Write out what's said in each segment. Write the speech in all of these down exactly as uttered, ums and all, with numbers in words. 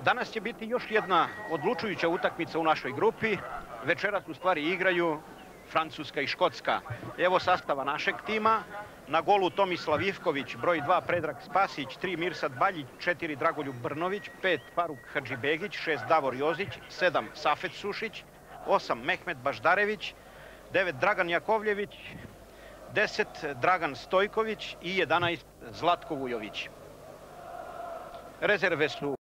Danas će biti još jedna odlučujuća utakmica u našoj grupi. Večeras u stvari igraju Francuska i Škotska. Evo sastava našeg tima. Na golu Tomislav Ivković, broj dva Predrag Spasić, tri Mirsad Baljić, četiri Dragoljub Brnović, pet Faruk Hadžibegić, šest Davor Jozić, sedam Safet Sušić, osam Mehmet Baždarević, devet Dragan Jakovljević, deset Dragan Stojković i jedanaest Zlatko Vujović. Rezerve su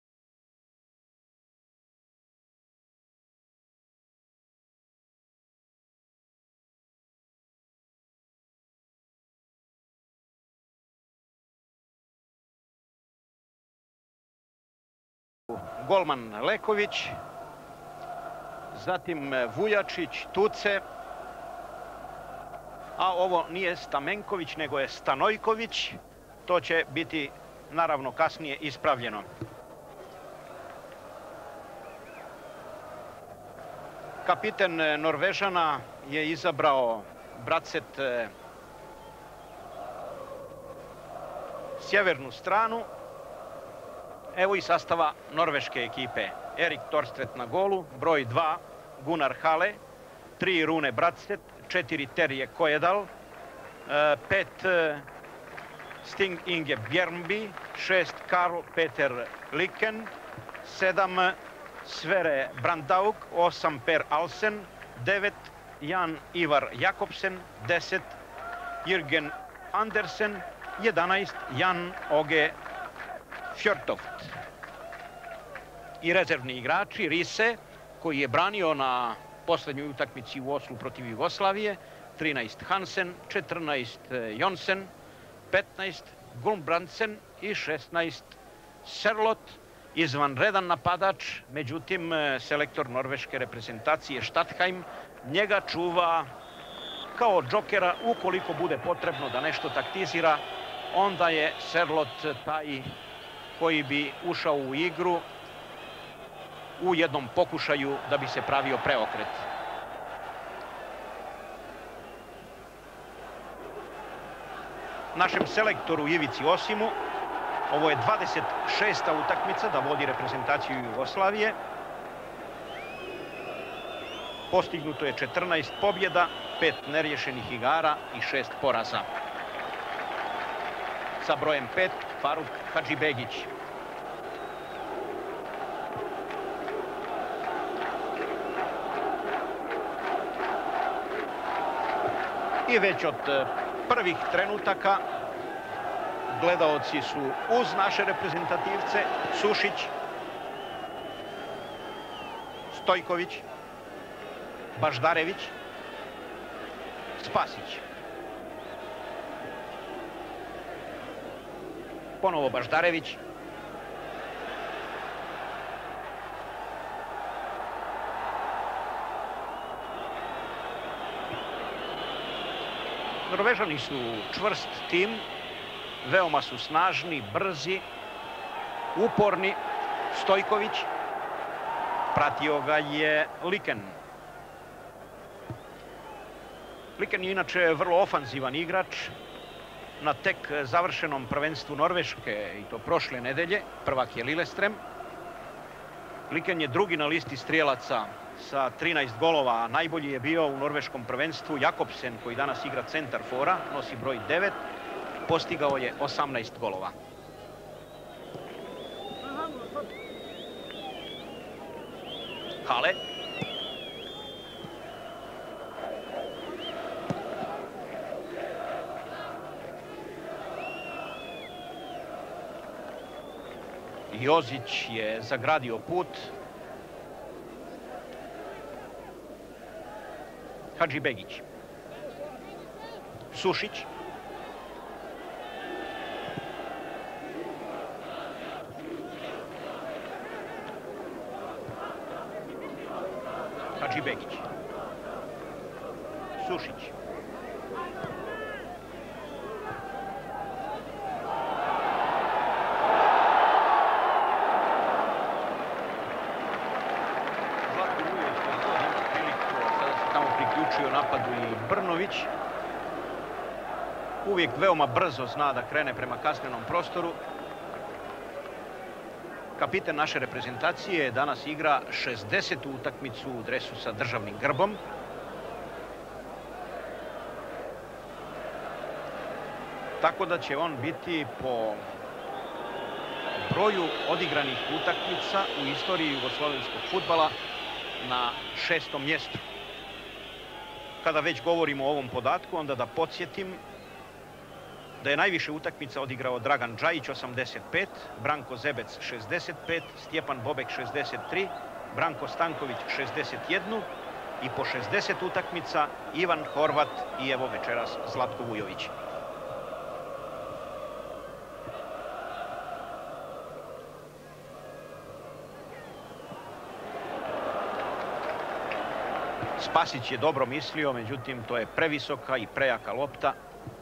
golman Leković, zatim Vujačić, Tuce, a ovo nije Stamenković, nego je Stanojković. To će biti naravno kasnije ispravljeno. Kapiten Norvežana je izabrao Bracet sjevernu stranu. Evo i sastava norveške ekipe. Erik Torstvedt na golu, broj dva Gunnar Hale, tri Rune Bracet, četiri Terje Kojedal, pet Sting Inge Bjernby, šest Karl Peter Liken, sedam Sverre Brandaug, osam Per Alsen, devet Jan Ivar Jakobsen, deset Jürgen Andersen, jedanaest Jan Oge Fjörtoft. I rezervni igrači Rise, koji je branio na posljednjoj utakmici u Oslu protiv Jugoslavije, trinaest Hansen, četrnaest Jonsen, petnaest Gulbrandsen i šesnaest Serlot. Izvanredan napadač, međutim selektor norveške reprezentacije Statheim njega čuva kao džokera. Ukoliko bude potrebno da nešto taktizira, onda je Serlot taj koji bi ušao u igru u jednom pokušaju da bi se pravio preokret. Našem selektoru Ivici Osimu ovo je dvadeset šesta utakmica da vodi reprezentaciju Jugoslavije. Postignuto je četrnaest pobjeda, pet neriješenih igara i šest poraza. Sa brojem pet Faruk Hadžibegić. I već od prvih trenutaka gledaoci su uz naše reprezentativce Sušić, Stojković, Baždarević, Spasić. Ponovo Baždarević. Norvežani su čvrst tim, veoma su snažni, brzi, uporni. Stojković, pratio ga je Liken. Liken je inače vrlo ofanzivan igrač. Na tek završenom prvenstvu Norveške, i to prošle nedelje, prvak je Lillestrøm. Liken je drugi na listi strijelaca sa trinaest golova, a najbolji je bio u norveškom prvenstvu Jakobsen, koji danas igra centar fora, nosi broj devet, postigao je osamnaest golova. Hale. Jozić je zagradio put. Hadžibegić. Sušić. Hadžibegić. Sušić. Napadu i Brnović. Uvijek veoma brzo zna da krene prema kasnenom prostoru. Kapiten naše reprezentacije danas igra šezdesetu utakmicu u dresu sa državnim grbom. Tako da će on biti po broju odigranih utakmica u istoriji jugoslovenskog fudbala na šestom mjestu. Kada već govorimo o ovom podatku, onda da podsjetim da je najviše utakmica odigrao Dragan Džajić, osamdeset pet, Branko Zebec, šezdeset pet, Stjepan Bobek, šezdeset tri, Branko Stanković, šezdeset jedan i po šezdeset utakmica Ivan Horvat i evo večeras Zlatko Vujović. Spasić je dobro mislio, međutim to je previsoka i prejaka lopta.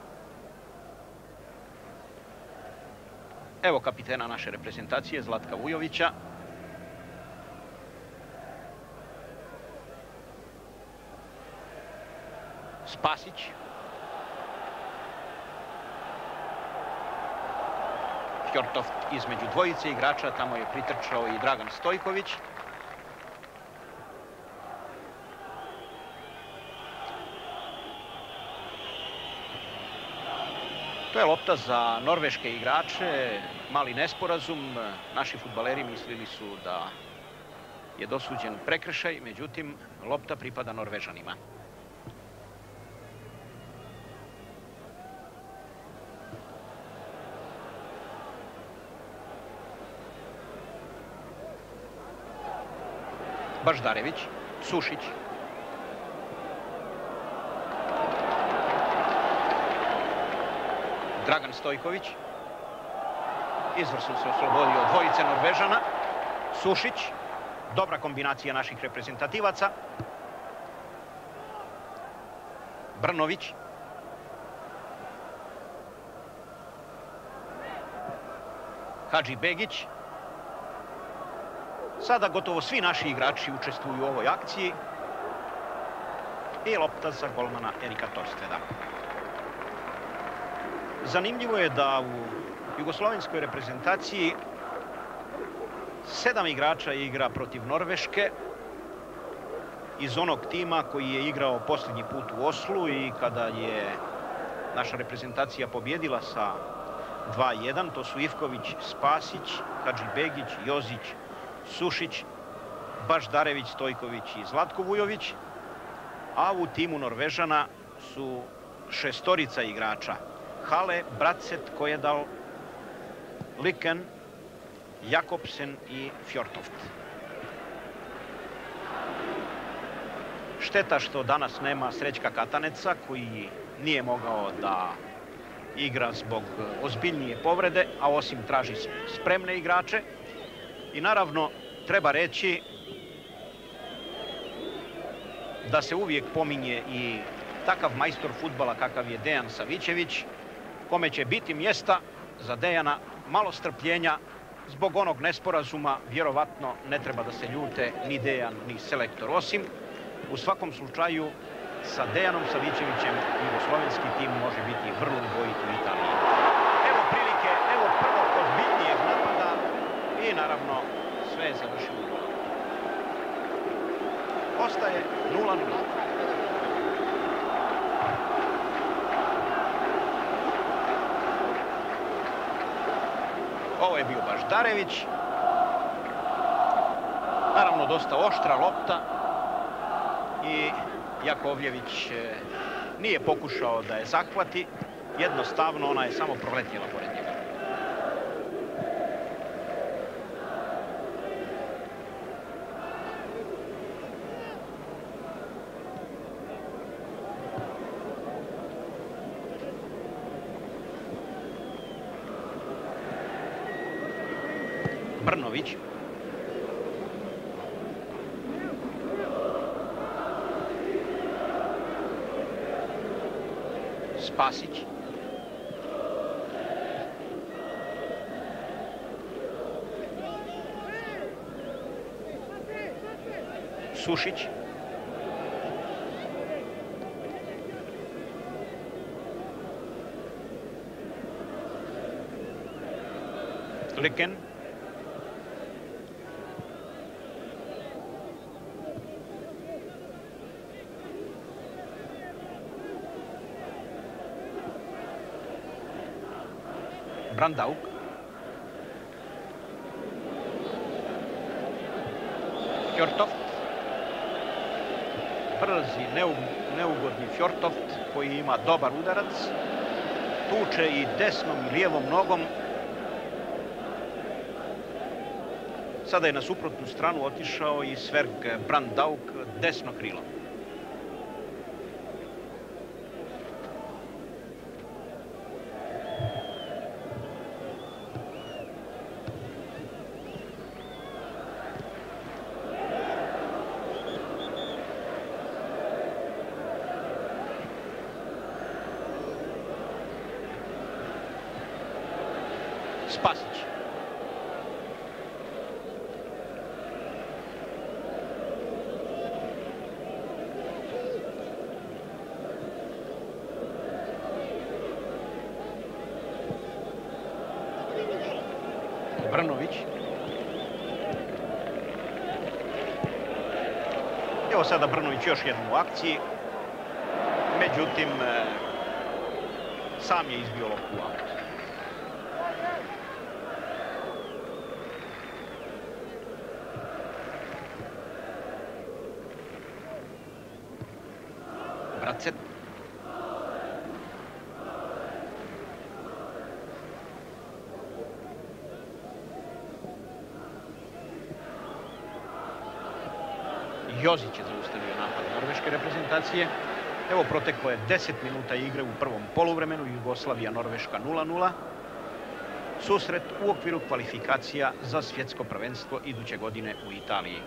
Evo kapitena naše reprezentacije, Zlatka Vujovića. Spasić. Fjortoft između dvojice igrača, tamo je pritrčao i Dragan Stojković. To je lopta za norveške igrače, mali nesporazum. Naši fudbaleri mislili su da je dosuđen prekršaj, međutim, lopta pripada Norvežanima. Baždarević, Sušić. Dragan Stojković. Izvrsno se oslobodio dvojice Norvežana. Sušić. Dobra kombinacija naših reprezentativaca. Brnović. Hadžibegić. Sada gotovo svi naši igrači učestvuju u ovoj akciji. I lopta za golmana Erika Torsteda. Zanimljivo je da u jugoslovenskoj reprezentaciji sedam igrača igra protiv Norveške iz onog tima koji je igrao posljednji put u Oslu i kada je naša reprezentacija pobjedila sa dva jedan. To su Ivković, Spasić, Hadžibegić, Jozić, Sušić, Baždarević, Stojković i Zlatko Vujović. A u timu Norvežana su šestorica igrača. Hale, Brattset, Kojedal, Lykken, Jakobsen i Fjortoft. Šteta što danas nema Srećka Kataneca koji nije mogao da igra zbog ozbiljnije povrede, a osim traži spremne igrače. I naravno treba reći da se uvijek pominje i takav majstor fudbala kakav je Dejan Savićević, kome će biti mjesta za Dejana, malo strpljenja. Zbog onog nesporazuma vjerovatno ne treba da se ljute ni Dejan ni selektor Osim. U svakom slučaju sa Dejanom Savićevićem jugoslovenski tim može biti vrlo ubojit u Italiji. Evo prilike, evo prvog ozbiljnijeg napada i naravno sve je završilo. Ostaje nula nula. Ovo je bio Baždarević. Naravno, dosta oštra lopta. I Jakovljević nije pokušao da je zahvati. Jednostavno, ona je samo proletjela pored njega. Brnović. Spasić. Sušić. Lykken. Brandaug. Fjortoft. Brzi, neugodni Fjortoft koji ima dobar udarac. Tuče i desnom i lijevom nogom. Sada je na suprotnu stranu otišao i Sverg Brandaug, desno krilo. Spasić. Brnović. Evo sada Brnović još jednom u akciji. Međutim, sam je izbio loptu u aut. Bracet. Jozić je zaustavio napad norveške reprezentacije. Evo, proteklo je deset minuta igre u prvom poluvremenu. Jugoslavija-Norveška nula nula. Susret u okviru kvalifikacija za svjetsko prvenstvo iduće godine u Italiji.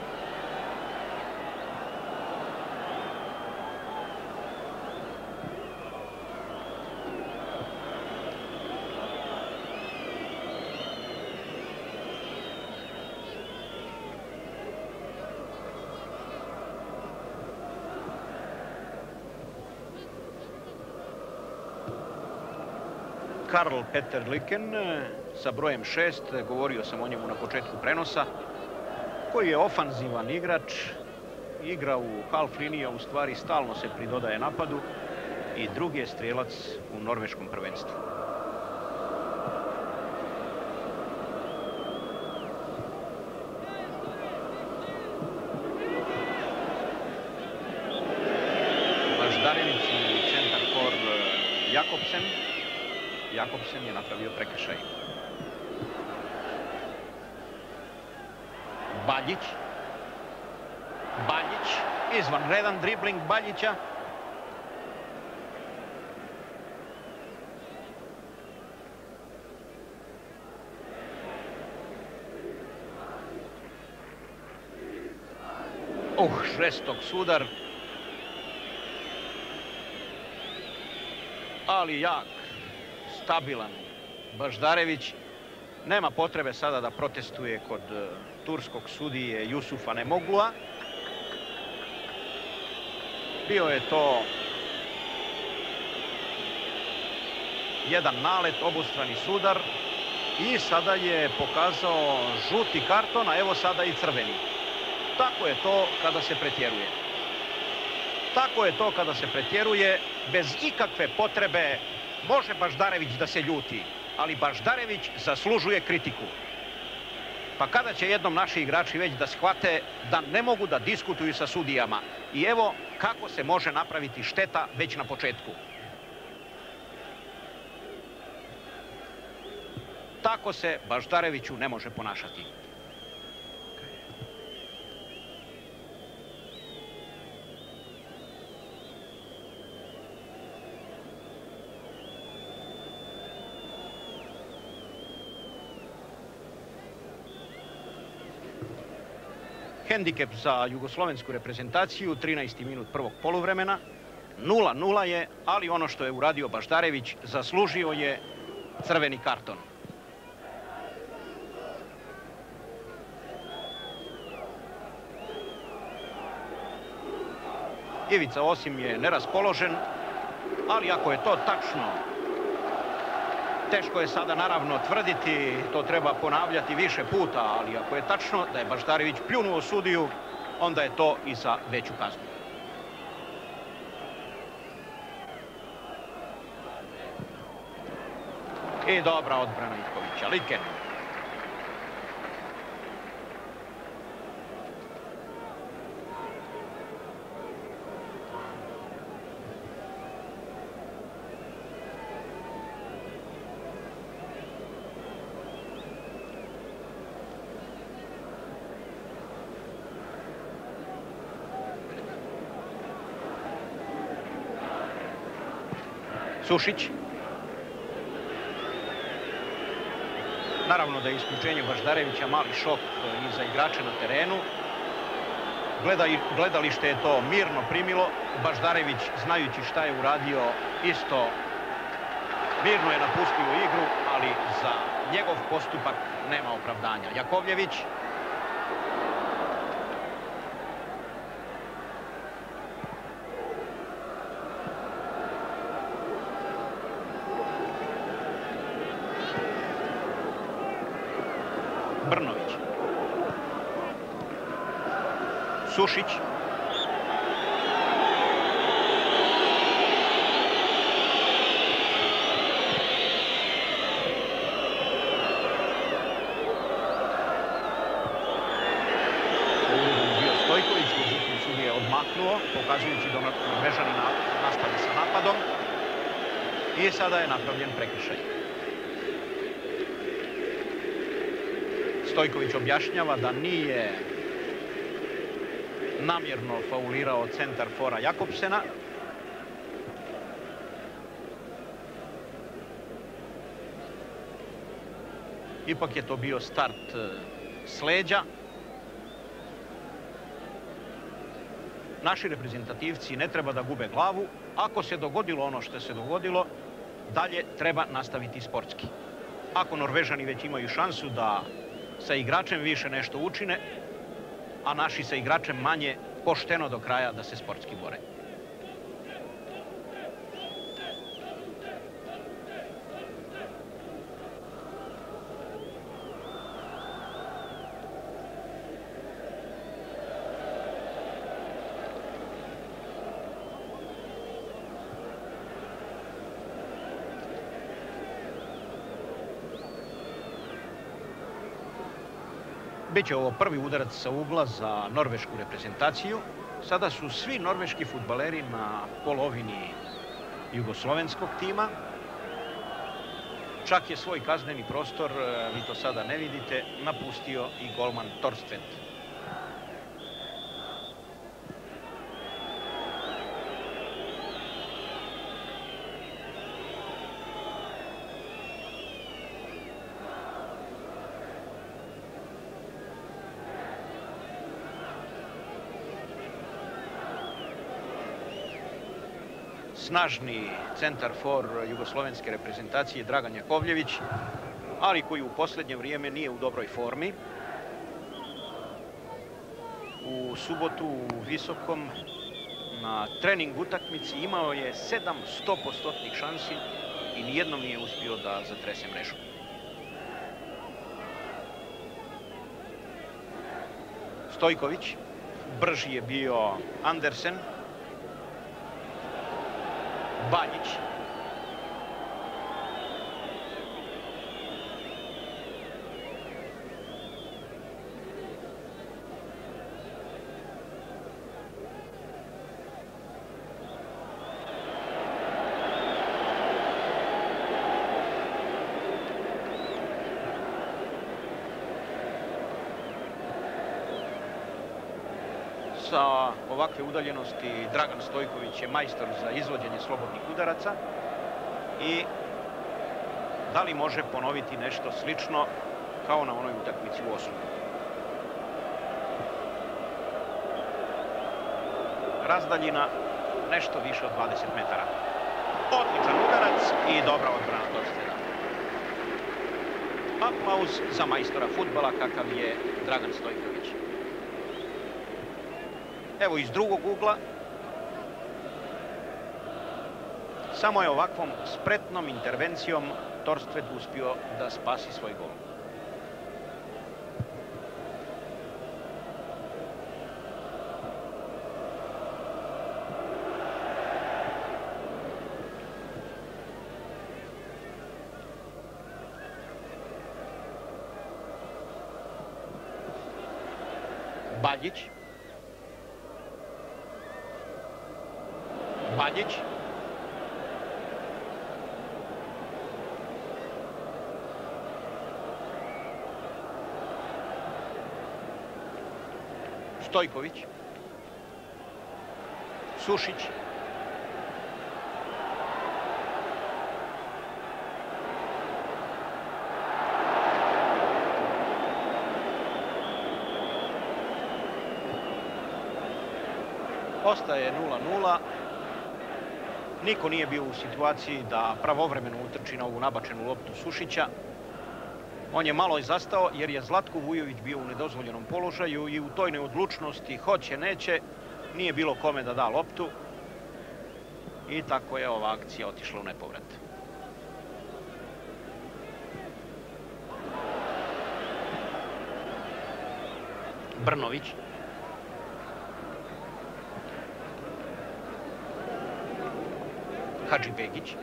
Karl Peter Liken sa brojem šest, govorio sam o njemu na početku prenosa, koji je ofanzivan igrač, igra u half liniji, a u stvari stalno se pridodaje napadu i drugi je strijelac u norveškom prvenstvu. Baždarević i centar for Jakobsen. Jakobsen je napravio prekršaj. Baljić. Baljić. Izvanredan dribling Baljića. Uh, žestok sudar. Ali jak. Stabilan Baždarević. Nema potrebe sada da protestuje kod turskog sudije Jusufa Nemoglua. Bio je to jedan nalet, obostrani sudar i sada je pokazao žuti karton, a evo sada i crveni. Tako je to kada se pretjeruje. Tako je to kada se pretjeruje, bez ikakve potrebe. Može Baždarević da se ljuti, ali Baždarević zaslužuje kritiku. Pa kada će jednom naši igrači već da shvate da ne mogu da diskutuju sa sudijama? I evo kako se može napraviti šteta već na početku. Tako se Baždareviću ne može ponašati. Hendikep za jugoslovensku reprezentaciju, trinaesti minut prvog poluvremena. nula nula je, ali ono što je uradio Baždarević zaslužio je crveni karton. Ivica Osim je neraspoložen, ali ako je to tačno, teško je sada naravno tvrditi, to treba ponavljati više puta, ali ako je tačno da je Baždarević pljunuo sudiju, onda je to i za veću kaznu. I dobra odbrana Ivkovića. Liken. Sušić. Naravno da je isključenje Baždarevića mali šok i za igrače na terenu. Gledalište je to mirno primilo. Baždarević, znajući šta je uradio, isto mirno je napustio igru, ali za njegov postupak nema opravdanja. Jakovljević. Brnović. Sušić. Bio Stojković, međutim sudija je odmaknuo, pokazujući da Norvežani nastavi sa napadom. I sada je napravljen prekršaj. Stojković objašnjava da nije namjerno faulirao centar fora Jakobsena. Ipak je to bio start s leđa. Naši reprezentativci ne treba da gube glavu. Ako se dogodilo ono što se dogodilo, dalje treba nastaviti sportski. Ako Norvežani već imaju šansu da sa igračem više nešto učine, a naši sa igračem manje, pošteno do kraja da se sportski bore. Biće ovo prvi udarac sa ugla za norvešku reprezentaciju. Sada su svi norveški fudbaleri na polovini jugoslovenskog tima. Čak je svoj kazneni prostor, vi to sada ne vidite, napustio i golman Torstvedt. Snažni centar for jugoslovenske reprezentacije Dragan Jakovljević, ali koji u posljednje vrijeme nije u dobroj formi. U subotu u Visokom na trening utakmici imao je sedam stopostotnih šansi i nijednom nije uspio da zatrese mrežu. Stojković, brži je bio Andersen. Banjić. Sa ovakve udaljenosti Dragan Stojković je majstor za izvođenje slobodnih udaraca i da li može ponoviti nešto slično kao na onoj utakmici u Oslu. Razdaljina nešto više od dvadeset metara. Odličan udarac i dobra odbrana Torstvedta. Aplauz za majstora fudbala kakav je Dragan Stojković. Evo iz drugog ugla. Samo je ovakvom spretnom intervencijom Torstvedt uspio da spasi svoj gol. Baljić. Baljić. Stojković. Sušić. Ostaje nula nula. Niko nije bio u situaciji da pravovremeno utrči na ovu nabačenu loptu Sušića. On je malo i zastao jer je Zlatko Vujović bio u nedozvoljenom položaju i u toj neodlučnosti hoće, neće, nije bilo kome da da loptu. I tako je ova akcija otišla u nepovrat. Brnović. Hadžibegić.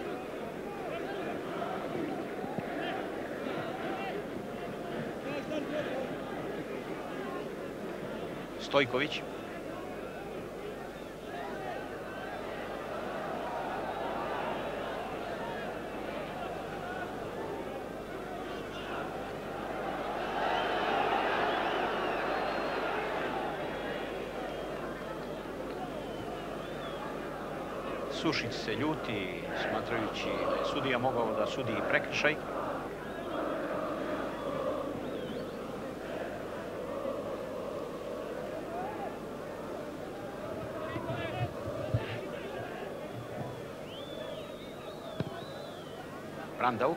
Stojković. Sušić se ljuti, smatrajući da je sudija mogao da sudi i prekršaj. Brandao.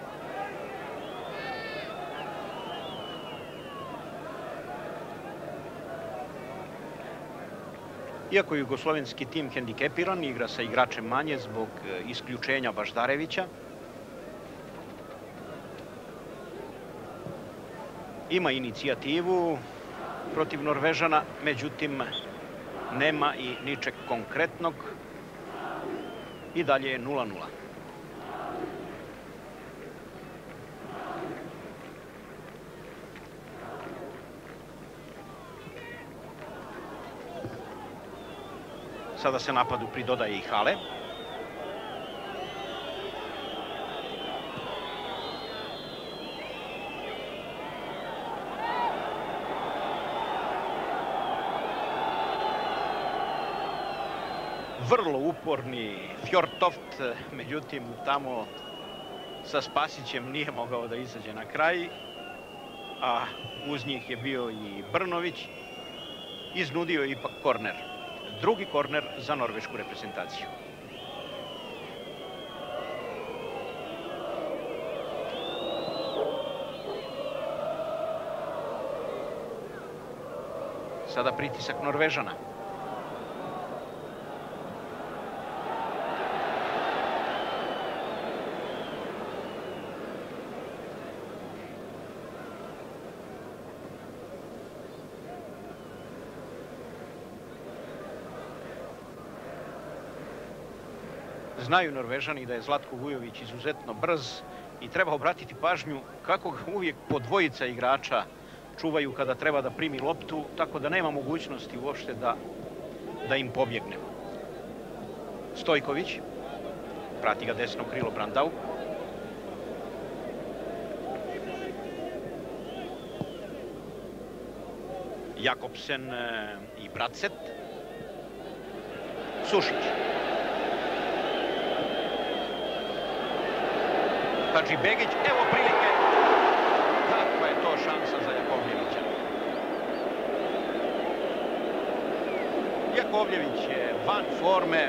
Iako je jugoslovenski tim hendikepiran, igra sa igračem manje zbog isključenja Baždarevića. Ima inicijativu protiv Norvežana, međutim nema i ničeg konkretnog. I dalje je nula nula. Sada se napadu pridodaje i Hale. Vrlo uporni Fjortoft, međutim tamo sa Spasićem nije mogao da izađe na kraj, a uz njih je bio i Brnović. Iznudio je ipak korner. Drugi korner za norvešku reprezentaciju. Sada pritisak Norvežana. Znaju Norvežani da je Zlatko Vujović izuzetno brz i treba obratiti pažnju kako ga uvijek po dvojica igrača čuvaju kada treba da primi loptu, tako da nema mogućnosti uopšte da, da im pobjegne. Stojković, prati ga desno krilo Brandao. Jakobsen i Bracet. Sušić. Hadžibegić, evo prilike. Kakva je to šansa za Jakovljevića. Jakovljević je van forme.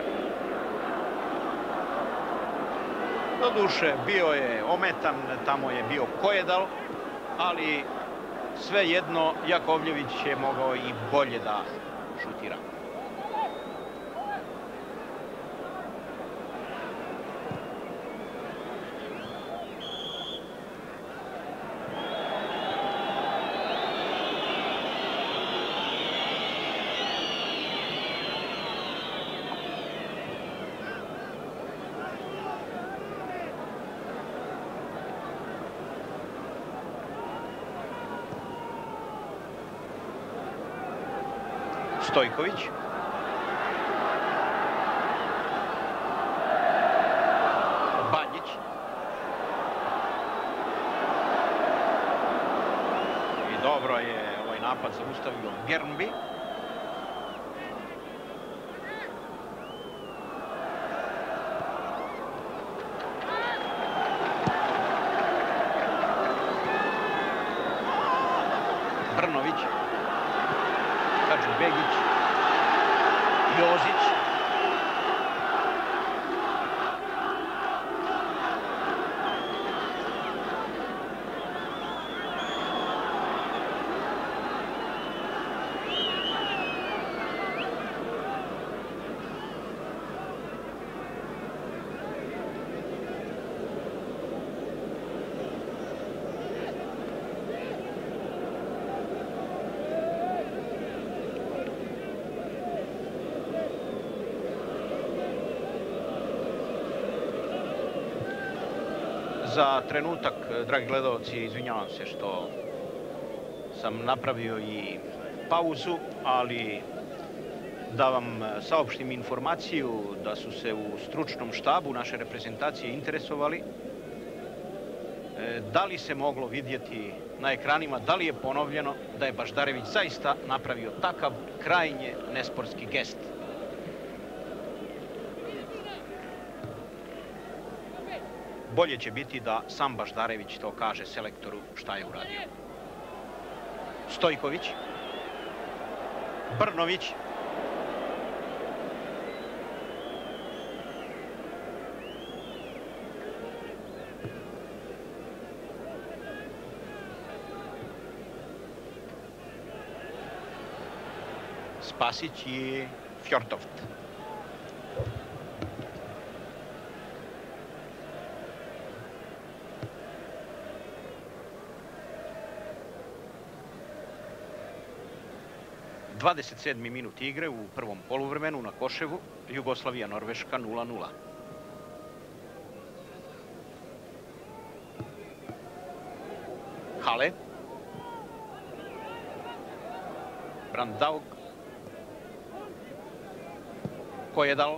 Doduše, bio je ometan, tamo je bio Kojedal, ali svejedno Jakovljević je mogao i bolje da šutira. Stojković. Banjić. I dobro je ovaj napad zaustavio Gernbi. Brnović. Hadžibegić. Jozić. Za trenutak, dragi gledalci, izvinjavam se što sam napravio i pauzu, ali da vam saopštim informaciju da su se u stručnom štabu naše reprezentacije interesovali da li se moglo vidjeti na ekranima, da li je ponovljeno da je Baždarević zaista napravio takav krajnje nesportski gest. Bolje će biti da sam Baždarević to kaže selektoru šta je uradio. Stojković. Brnović. Spasić i Fjortoft. dvadeset sedmi minut igre u prvom poluvremenu na Koševu, Jugoslavija Norveška nula nula. Hale. Brandaug. Kojedal.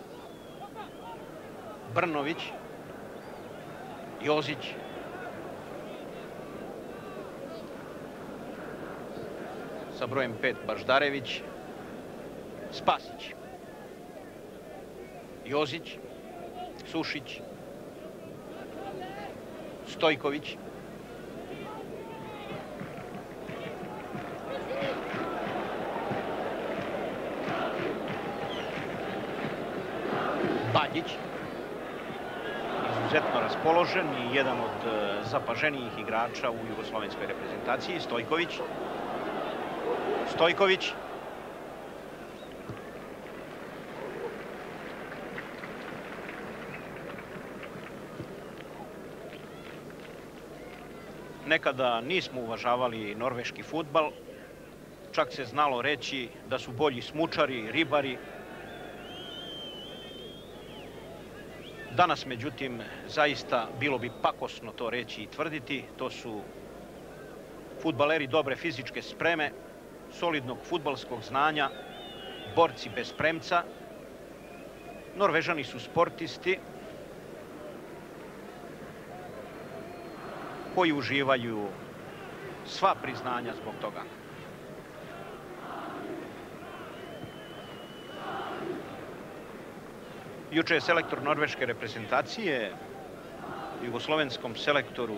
Brnović. Jozić. Sa brojem pet Baždarević. Spasić. Jozić. Sušić. Stojković. Banjić. Izuzetno raspoložen i jedan od zapaženijih igrača u jugoslovenskoj reprezentaciji. Stojković. Stojković. Nekada nismo uvažavali norveški fudbal, čak se znalo reći da su bolji smučari, ribari. Danas, međutim, zaista bilo bi pakosno to reći i tvrditi. To su fudbaleri dobre fizičke spreme, solidnog fudbalskog znanja, borci bez premca. Norvežani su sportisti koji uživaju sva priznanja zbog toga. Juče je selektor norveške reprezentacije jugoslovenskom selektoru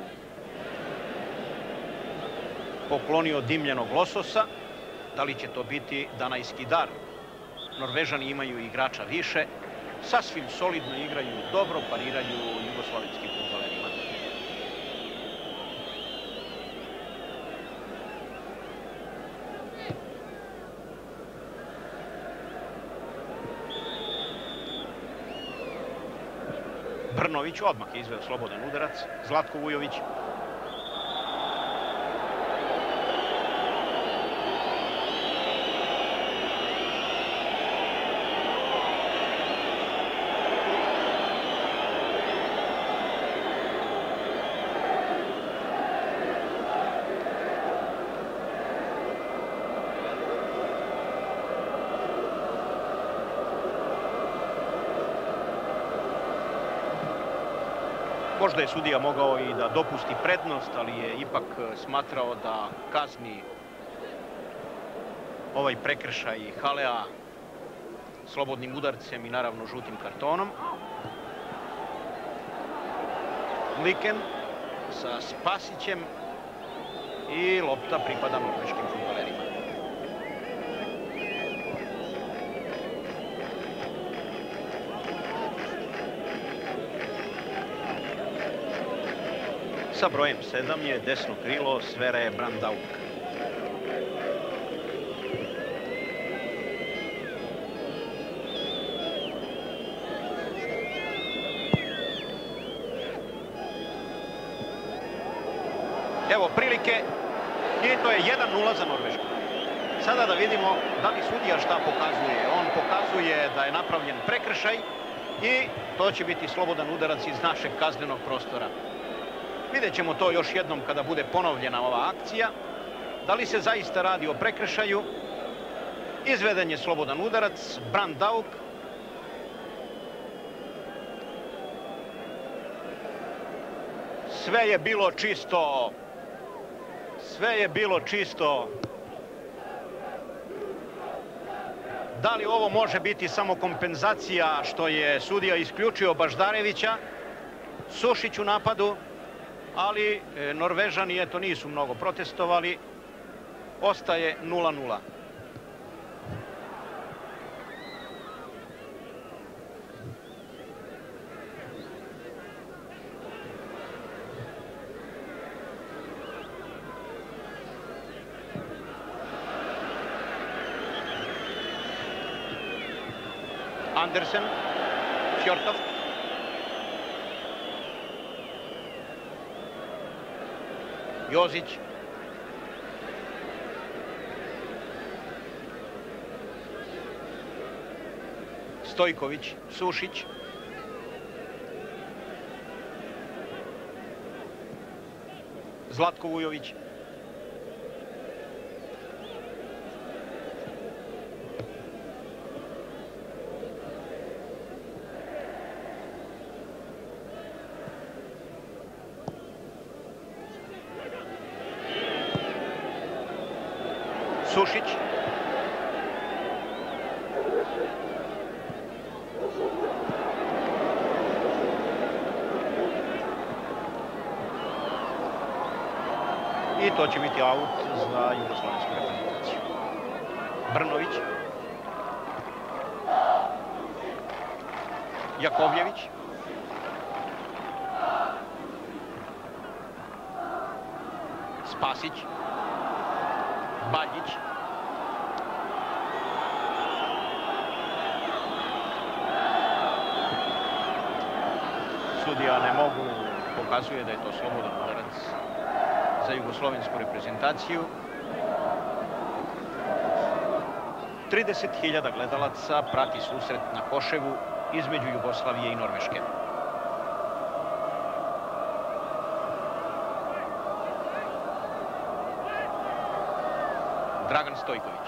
poklonio dimljenog lososa. Da li će to biti danajski dar? Norvežani imaju igrača više, sasvim solidno igraju, dobro pariraju jugoslovenskim fudbalerima. Brnović odmah je izveo slobodan udarac. Zlatko Vujović. Možda je sudija mogao i da dopusti prednost, ali je ipak smatrao da kazni ovaj prekršaj Halea slobodnim udarcem i naravno žutim kartonom. Liken sa Spasićem i lopta pripada norveškim fudbalerima. Sa brojem sedam je desno krilo Sverre Brandaug. Evo prilike i to je jedan nula za Norvešku. Sada da vidimo da li sudija šta pokazuje. On pokazuje da je napravljen prekršaj i to će biti slobodan udarac iz našeg kaznenog prostora. Vidjet ćemo to još jednom kada bude ponovljena ova akcija. Da li se zaista radi o prekršaju? Izveden je slobodan udarac, Brandaug. Sve je bilo čisto. Sve je bilo čisto. Da li ovo može biti samo kompenzacija što je sudija isključio Baždarevića? Sušić u napadu, ali Norvežani eto nisu mnogo protestovali. Ostaje nula nula. Andersen, Fjortov. Jozić. Stojković, Sušić. Zlatko Vujović. Sušić. I to će biti aut za jugoslovensku reprezentaciju. Brnović. Jakovljević. Spasić. Baljić. Sudija ne mogu, pokazuje da je to slobodan udarac za jugoslovensku reprezentaciju. trideset hiljada gledalaca prati susret na Koševu između Jugoslavije i Norveške. Dragan Stojković.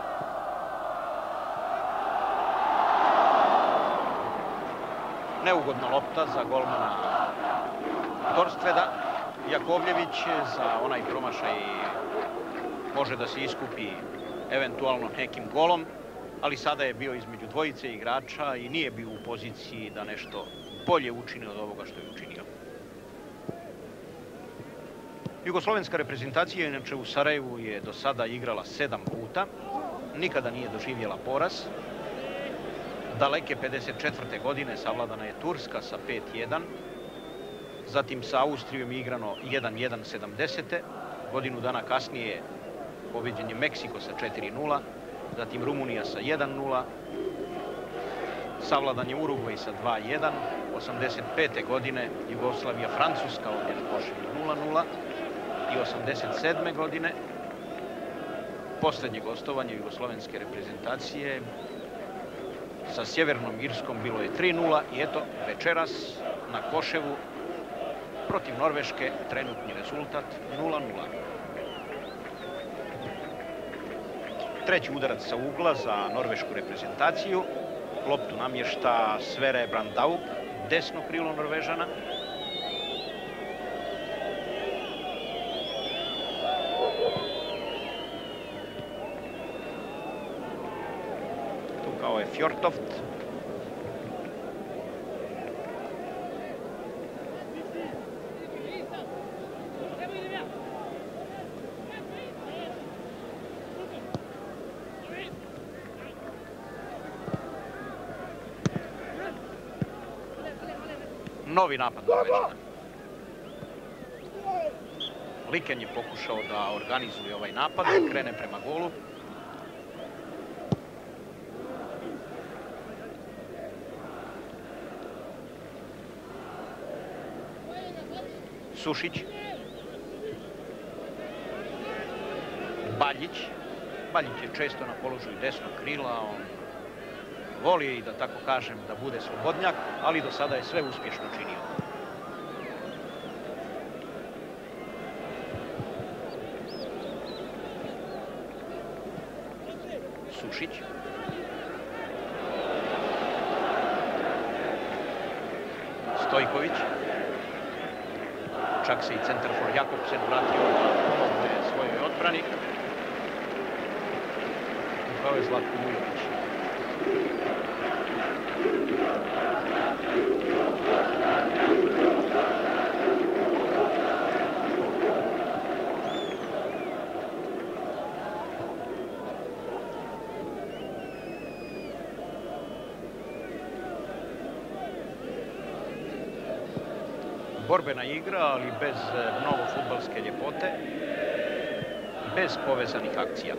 Neugodna lopta za golmana Torstveda. Jakovljević za onaj promašaj može da se iskupi eventualno nekim golom, ali sada je bio između dvojice igrača i nije bio u poziciji da nešto bolje učini od ovoga što je učinio. Jugoslovenska reprezentacija, inače u Sarajevu, je do sada igrala sedam puta. Nikada nije doživjela poraz. Daleke pedeset četvrte godine savladana je Turska sa pet jedan. Zatim sa Austrijom je igrano jedan jedan sedamdesete. Godinu dana kasnije pobeđen je Meksiko sa četiri nula. Zatim Rumunija sa jedan nula. Savladan je Urugvaj sa dva jedan. osamdeset pete godine Jugoslavija Francuska ovdje na Koševu nula nula. I osamdeset sedme godine posljednje gostovanje jugoslovenske reprezentacije sa Sjevernom Irskom bilo je tri nula i eto večeras na Koševu protiv Norveške trenutni rezultat nula nula. Treći udarac sa ugla za norvešku reprezentaciju. Loptu namješta Sverre Brandaug, desno krilo Norvežana. igrao je Fjortoft. Novi napad Norvežana. Liken je pokušao da organizuje ovaj napad, da krene prema golu. Sušić. Baljić. Baljić je često na položaju desnog krila. On voli i da tako kažem da bude slobodnjak, ali do sada je sve uspješno činio. Sušić. Stojković. Čak se i centarfor Jakobsen vratio da pomogne svojoj odbrani. Upravo je Zlatko Vujović. Borbena igra, ali bez mnogo fudbalske ljepote, bez povezanih akcija.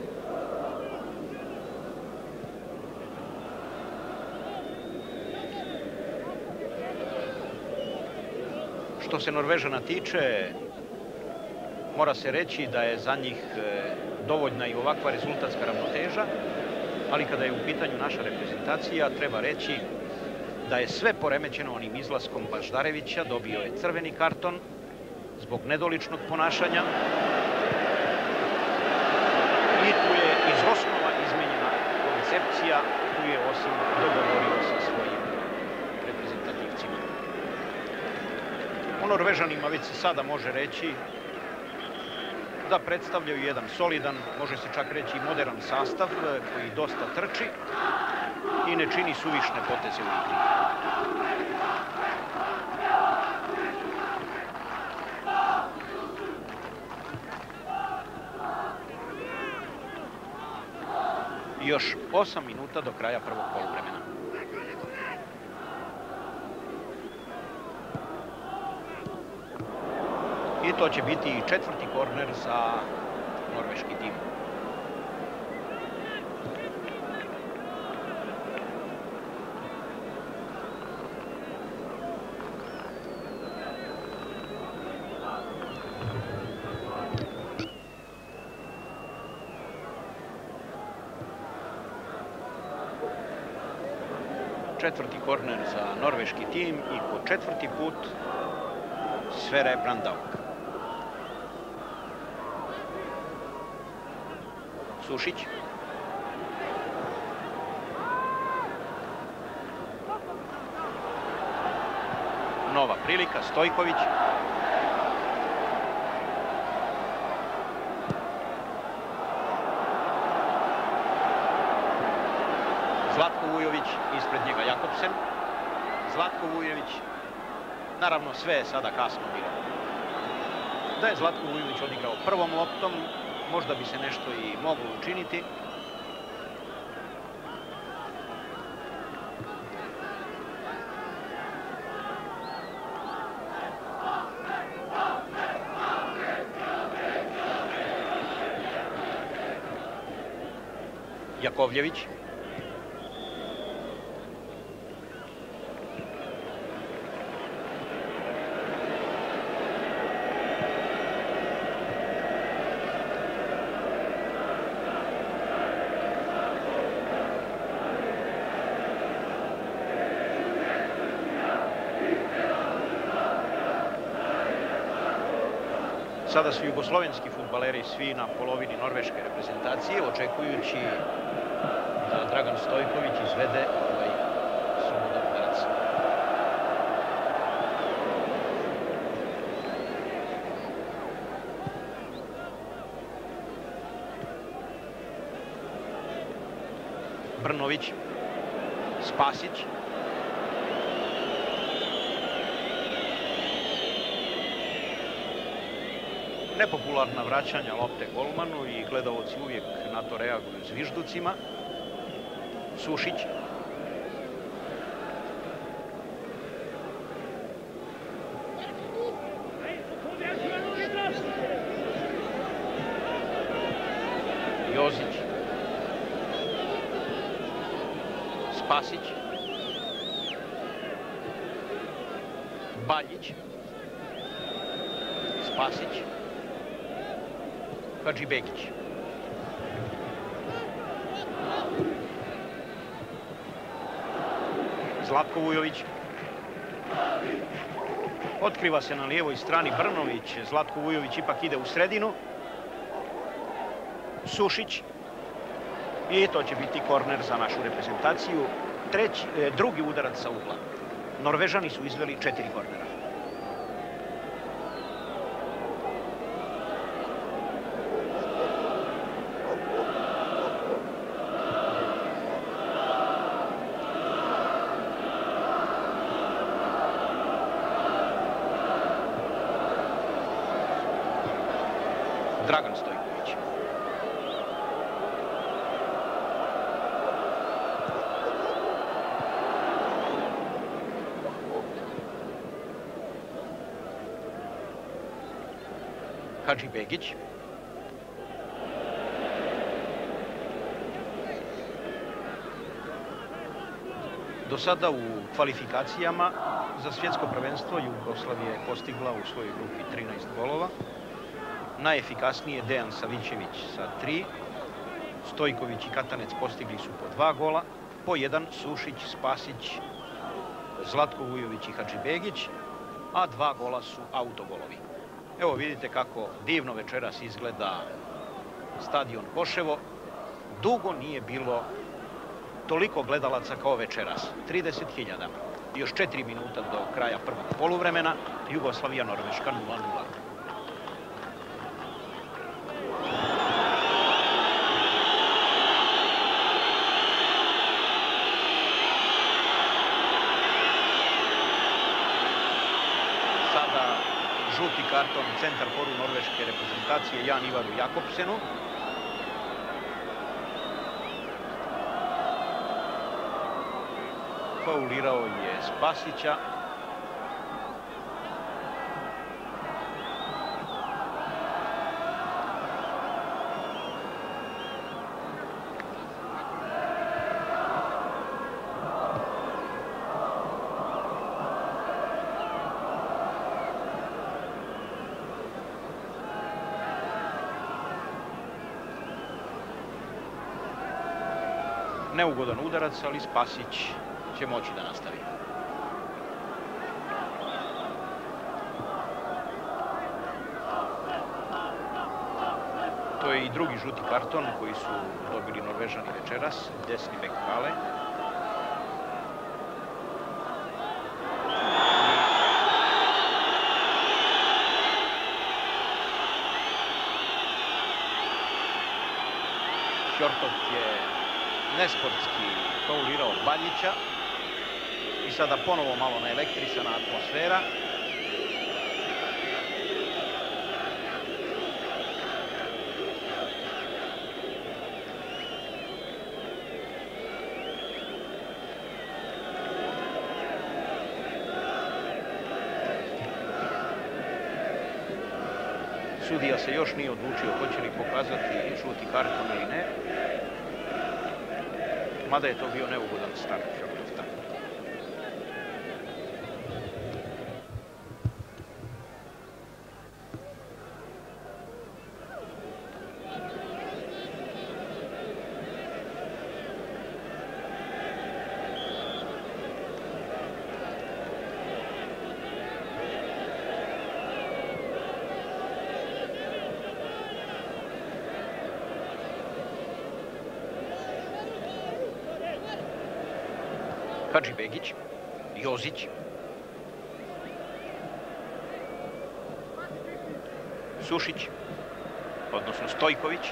Što se Norvežana tiče, mora se reći da je za njih dovoljna i ovakva rezultatska ravnoteža, ali kada je u pitanju naša reprezentacija, treba reći da je sve poremećeno onim izlaskom Baždarevića, dobio je crveni karton zbog nedoličnog ponašanja i tu je iz osnova izmenjena koncepcija, tu je osim dogovorio sa svojim reprezentativcima. O Norvežanima već se sada može reći da predstavljaju jedan solidan, može se čak reći i moderan sastav koji dosta trči i ne čini suvišne poteze u igri. Još osam minuta do kraja prvog poluvremena. I to će biti i četvrti korner za norveški tim. Četvrti korner za norveški tim i po četvrti put Sverre Brandaug. Sušić. Nova prilika, Stojković. Zlatko Vujović, ispred njega Jakobsen. Zlatko Vujović, naravno sve je sada kasno bilo. Da je Zlatko Vujović odigrao prvom loptom, možda bi se nešto i moglo učiniti. Jakovljević. Sada su jugoslovenski fudbaleri svi na polovini norveške reprezentacije, očekujući da Dragan Stojković izvede ovaj slobodan udarac. Brnović. Spasić. Nepopularna vraćanja lopte golmanu i gledalci uvijek na to reaguju zvižducima. Sušić. Jozić. Spasić. Baljić. Spasić. Hadžibegić. Zlatko Vujović. Otkriva se na lijevoj strani Brnović. Zlatko Vujović ipak ide u sredinu. Sušić. I to će biti korner za našu reprezentaciju. Treći, eh, drugi udarac sa ugla. Norvežani su izveli četiri kornera. Dragan Stojković. Hadžibegić. Do sada u kvalifikacijama za svjetsko prvenstvo Jugoslavija je postigla u svojoj grupi trinaest golova. Najefikasniji je Dejan Savićević sa tri. Stojković i Katanec postigli su po dva gola. Po jedan Sušić, Spasić, Zlatko Vujović i Hadžibegić. A dva gola su autogolovi. Evo vidite kako divno večeras izgleda stadion Koševo. Dugo nije bilo toliko gledalaca kao večeras. trideset hiljada. Još četiri minuta do kraja prvog poluvremena. Jugoslavija Norveška nula nula. Žuti karton centar foru norveške reprezentacije Jan Ivaru Jakobsenu. Faulirao je Spasića. Neugodan udarac, ali Spasić će moći da nastavi. To je i drugi žuti karton koji su dobili Norvežani večeras, desni bek Hale. Hjortov je nesportski faulirao Baljića i sada ponovo malo naelektrisana atmosfera. Sudija se još nije odlučio hoće li pokazati žuti karton ili ne. Mada je to bio neugodan start Hjortovta. Hadžibegić, Jozić, Sušić, odnosno Stojković,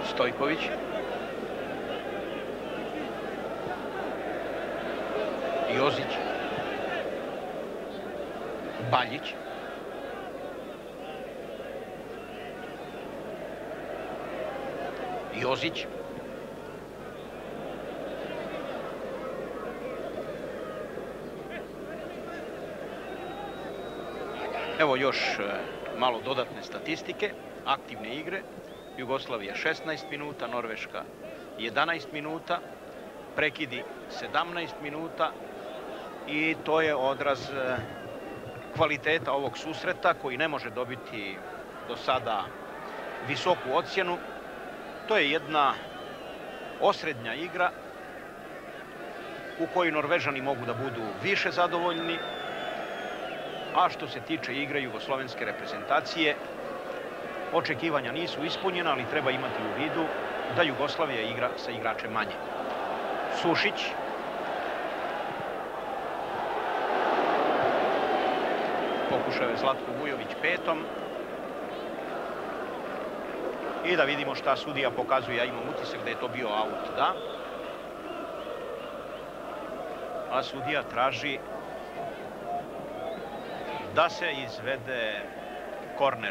Stojković. Jozić. Baljić. Jozić. Evo još malo dodatne statistike, aktivne igre. Jugoslavija šesnaest minuta, Norveška jedanaest minuta, prekidi sedamnaest minuta i to je odraz kvaliteta ovog susreta koji ne može dobiti do sada visoku ocjenu. To je jedna osrednja igra u kojoj Norvežani mogu da budu više zadovoljni, a što se tiče igre jugoslovenske reprezentacije, očekivanja nisu ispunjena, ali treba imati u vidu da Jugoslavija igra sa igračem manje. Sušić. Pokušao je Zlatko Vujović petom. I da vidimo šta sudija pokazuje. Ja imam utisak da je to bio aut, da. A sudija traži da se izvede korner.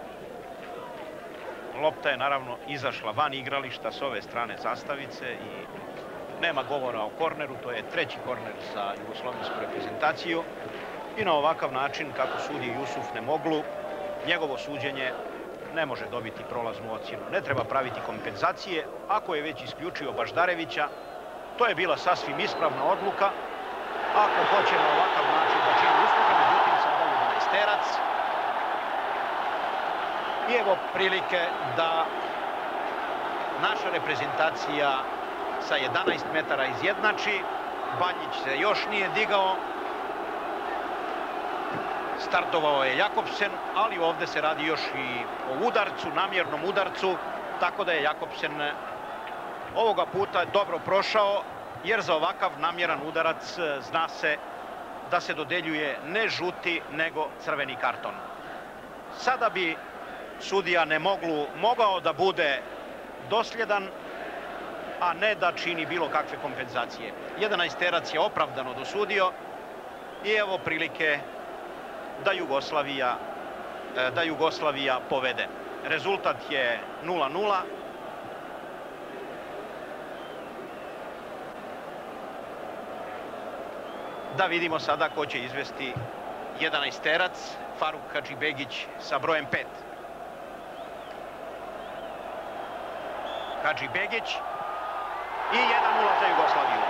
Lopta je naravno izašla van igrališta s ove strane zastavice i nema govora o korneru. To je treći korner za jugoslovensku reprezentaciju. I na ovakav način, kako sudi Jusuf Nemoglu, njegovo suđenje ne može dobiti prolaznu ocjenu. Ne treba praviti kompenzacije. Ako je već isključio Baždarevića, to je bila sasvim ispravna odluka. Ako hoće na ovakav način da čini usluge, međutim sada jedanaesterac. I evo prilike da naša reprezentacija sa jedanaest metara izjednači. Baljić se još nije digao. Startovao je Jakobsen, ali ovde se radi još i o udarcu, namjernom udarcu, tako da je Jakobsen ovoga puta dobro prošao, jer za ovakav namjeran udarac zna se da se dodeljuje ne žuti, nego crveni karton. Sada bi sudija Nemoglu mogao da bude dosljedan, a ne da čini bilo kakve kompenzacije. Jedanaesterac je opravdano dosudio i evo prilike da Jugoslavija, da Jugoslavija povede. Rezultat je nula nula. Da vidimo sada ko će izvesti jedanaesterac. Faruk Hadžibegić sa brojem pet. Hadžibegić i jedan nula za Jugoslaviju.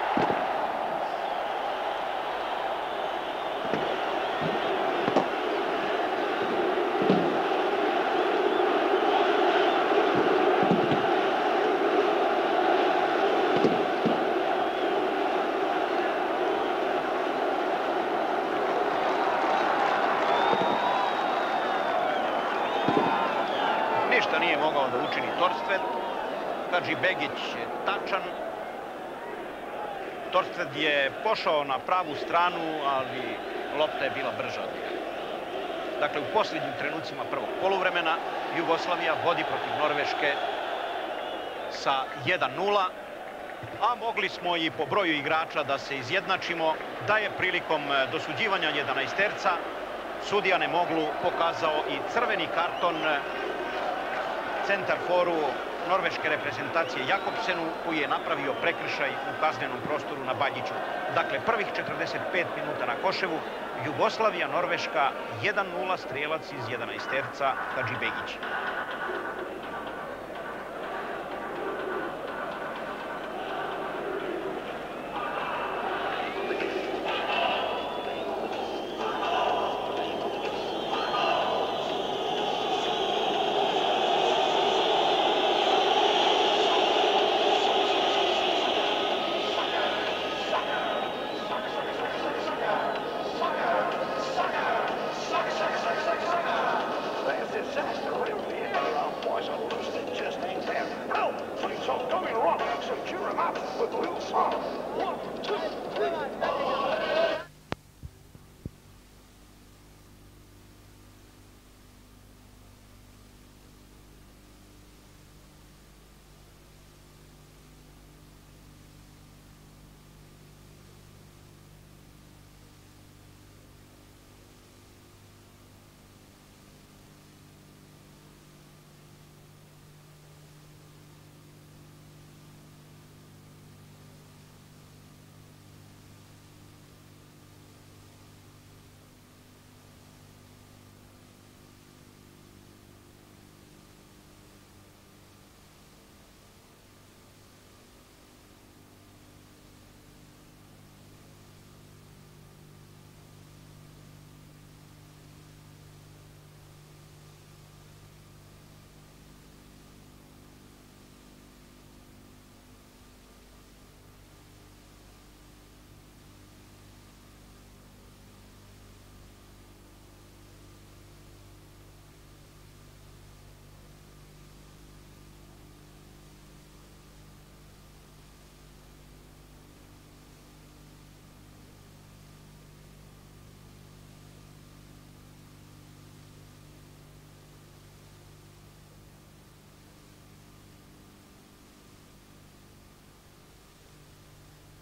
Ništa nije mogao da učini Torstvedt. Hadžibegić je tačan. Torstvedt je pošao na pravu stranu, ali lopta je bila brža od njega. Dakle, u posljednjim trenucima prvog poluvremena Jugoslavija vodi protiv Norveške sa jedan nula, a mogli smo i po broju igrača da se izjednačimo, da je prilikom dosuđivanja jedanaesterca sudija Nemoglu pokazao i crveni karton centarforu norveške reprezentacije Jakobsenu, koji je napravio prekršaj u kaznenom prostoru na Baljiću. Dakle, prvih četrdeset pet minuta na Koševu, Jugoslavija, Norveška, jedan nula, strelac iz jedanaesterca Hadžibegić.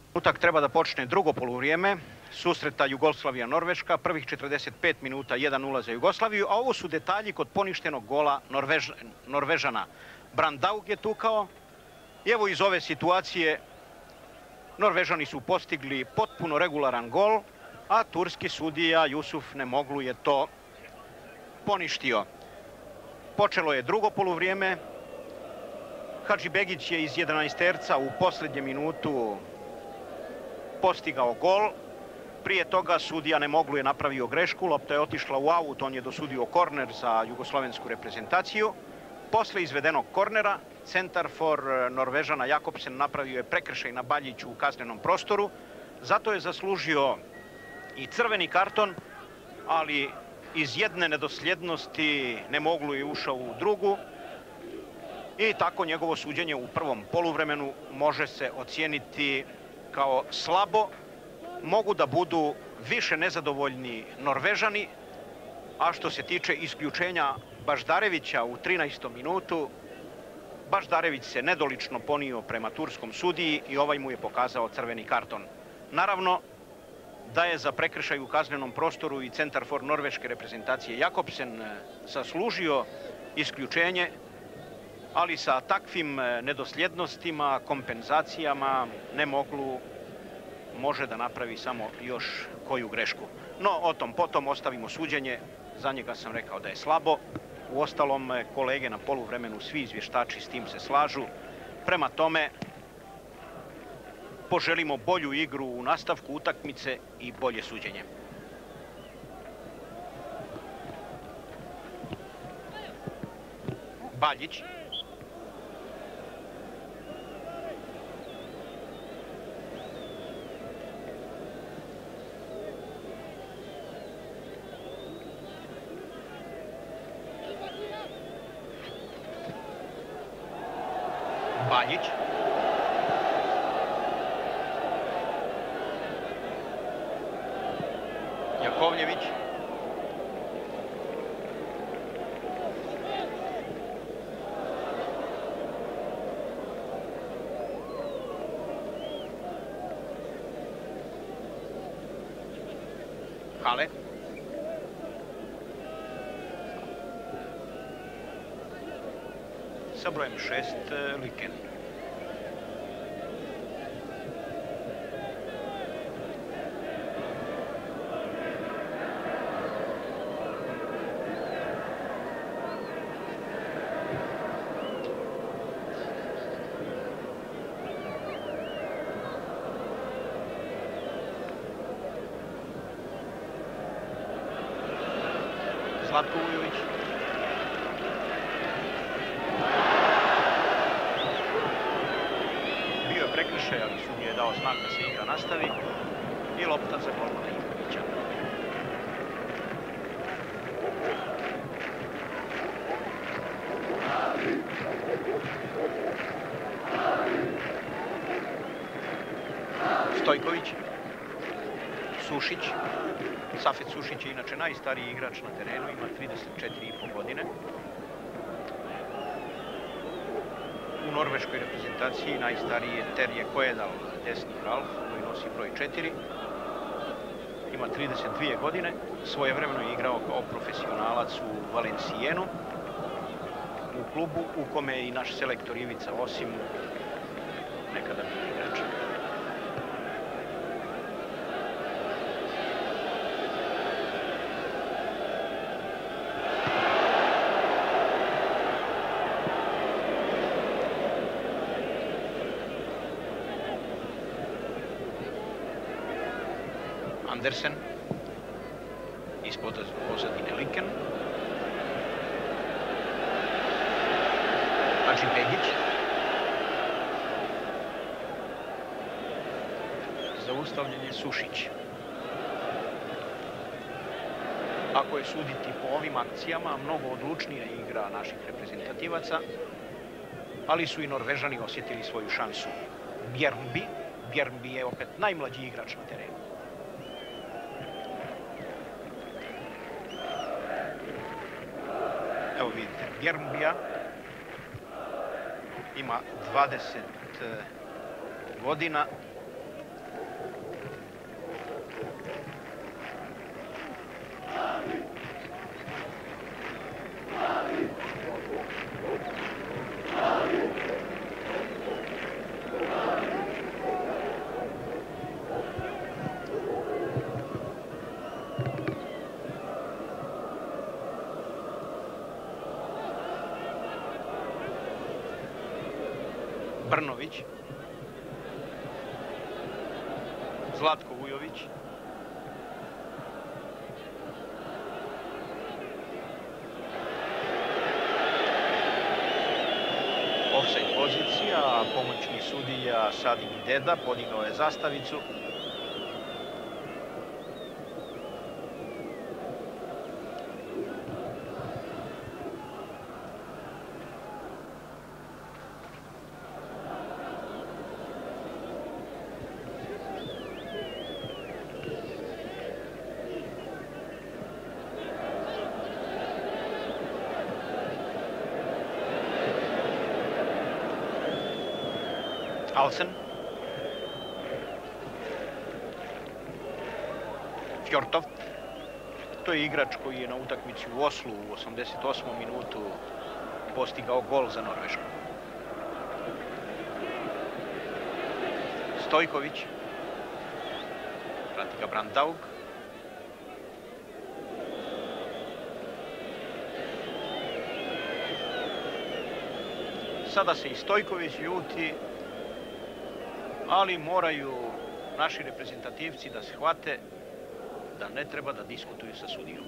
Utak treba da počne drugo poluvrijeme susreta Jugoslavija-Norveška, prvih četrdeset pet minuta jedan nula za Jugoslaviju, a ovo su detalji kod poništenog gola Norvež... Norvežana. Brandaug je tukao i evo iz ove situacije Norvežani su postigli potpuno regularan gol, a turski sudija Jusuf Nemoglu je to poništio. Počelo je drugo poluvrijeme. Hadžibegić je iz jedanaesterca u posljednjem minutu postigao gol. Prije toga sudija Nemoglu je napravio grešku, lopta je otišla u aut, on je dosudio korner za jugoslovensku reprezentaciju. Posle izvedenog kornera, centar for Norvežana Jakobsen napravio je prekršaj na Baljiću u kaznenom prostoru. Zato je zaslužio i crveni karton, ali iz jedne nedosljednosti Nemoglu je ušao u drugu. I tako njegovo suđenje u prvom poluvremenu može se ocijeniti kao slabo. Mogu da budu više nezadovoljni Norvežani, a što se tiče isključenja Baždarevića u trinaestom minutu, Baždarević se nedolično ponio prema turskom sudiji i ovaj mu je pokazao crveni karton. Naravno da je za prekršaj u kaznenom prostoru i centar for norveške reprezentacije Jakobsen zaslužio isključenje, ali sa takvim nedosljednostima, kompenzacijama Nemoglu može da napravi samo još koju grešku. No, o tom potom ostavimo suđenje. Za njega sam rekao da je slabo. Uostalom, kolege na poluvremenu, svi izvještači s tim se slažu. Prema tome, poželimo bolju igru u nastavku utakmice i bolje suđenje. Baljić. Baljić. Jakovljević. Hale. Sa brojem šest Liken. Zlatko Ujović. Bio je prekršaj, ali sudija je dao znak da se igra nastavi i lopta za golmana Ivkovića. Stojković. Sušić. Safet Sušić je inače najstariji igrač na terenu, ima trideset četiri i po godine. U norveškoj reprezentaciji najstariji je Terje Kojedal, desni half, koji nosi broj četiri. Ima trideset dvije godine, svojevremeno je igrao kao profesionalac u Valencijenu, u klubu u kome je i naš selektor Ivica Osim nekada bio igrač. Andersen, ispod pozadine Liken. Hadžibegić. Zaustavljen je Sušić. Ako je suditi po ovim akcijama, mnogo odlučnija igra naših reprezentativaca, ali su i Norvežani osjetili svoju šansu. Bjernby. Bjernby je opet najmlađi igrač na terenu. Evo vidite, Bjernbya ima dvadeset godina, Brnović. Zlatko Vujović. Ofsajd pozicija, a pomoćni sudija Sadik Deda podigao je zastavicu. Alsen. Fjortov. To je igrač koji je na utakmici u Oslu u osamdeset osmom minutu postigao gol za Norvešku. Stojković. Prati ga Brandaug. Sada se i Stojković ljuti, ali moraju naši reprezentativci da shvate da ne treba da diskutuju sa sudijom.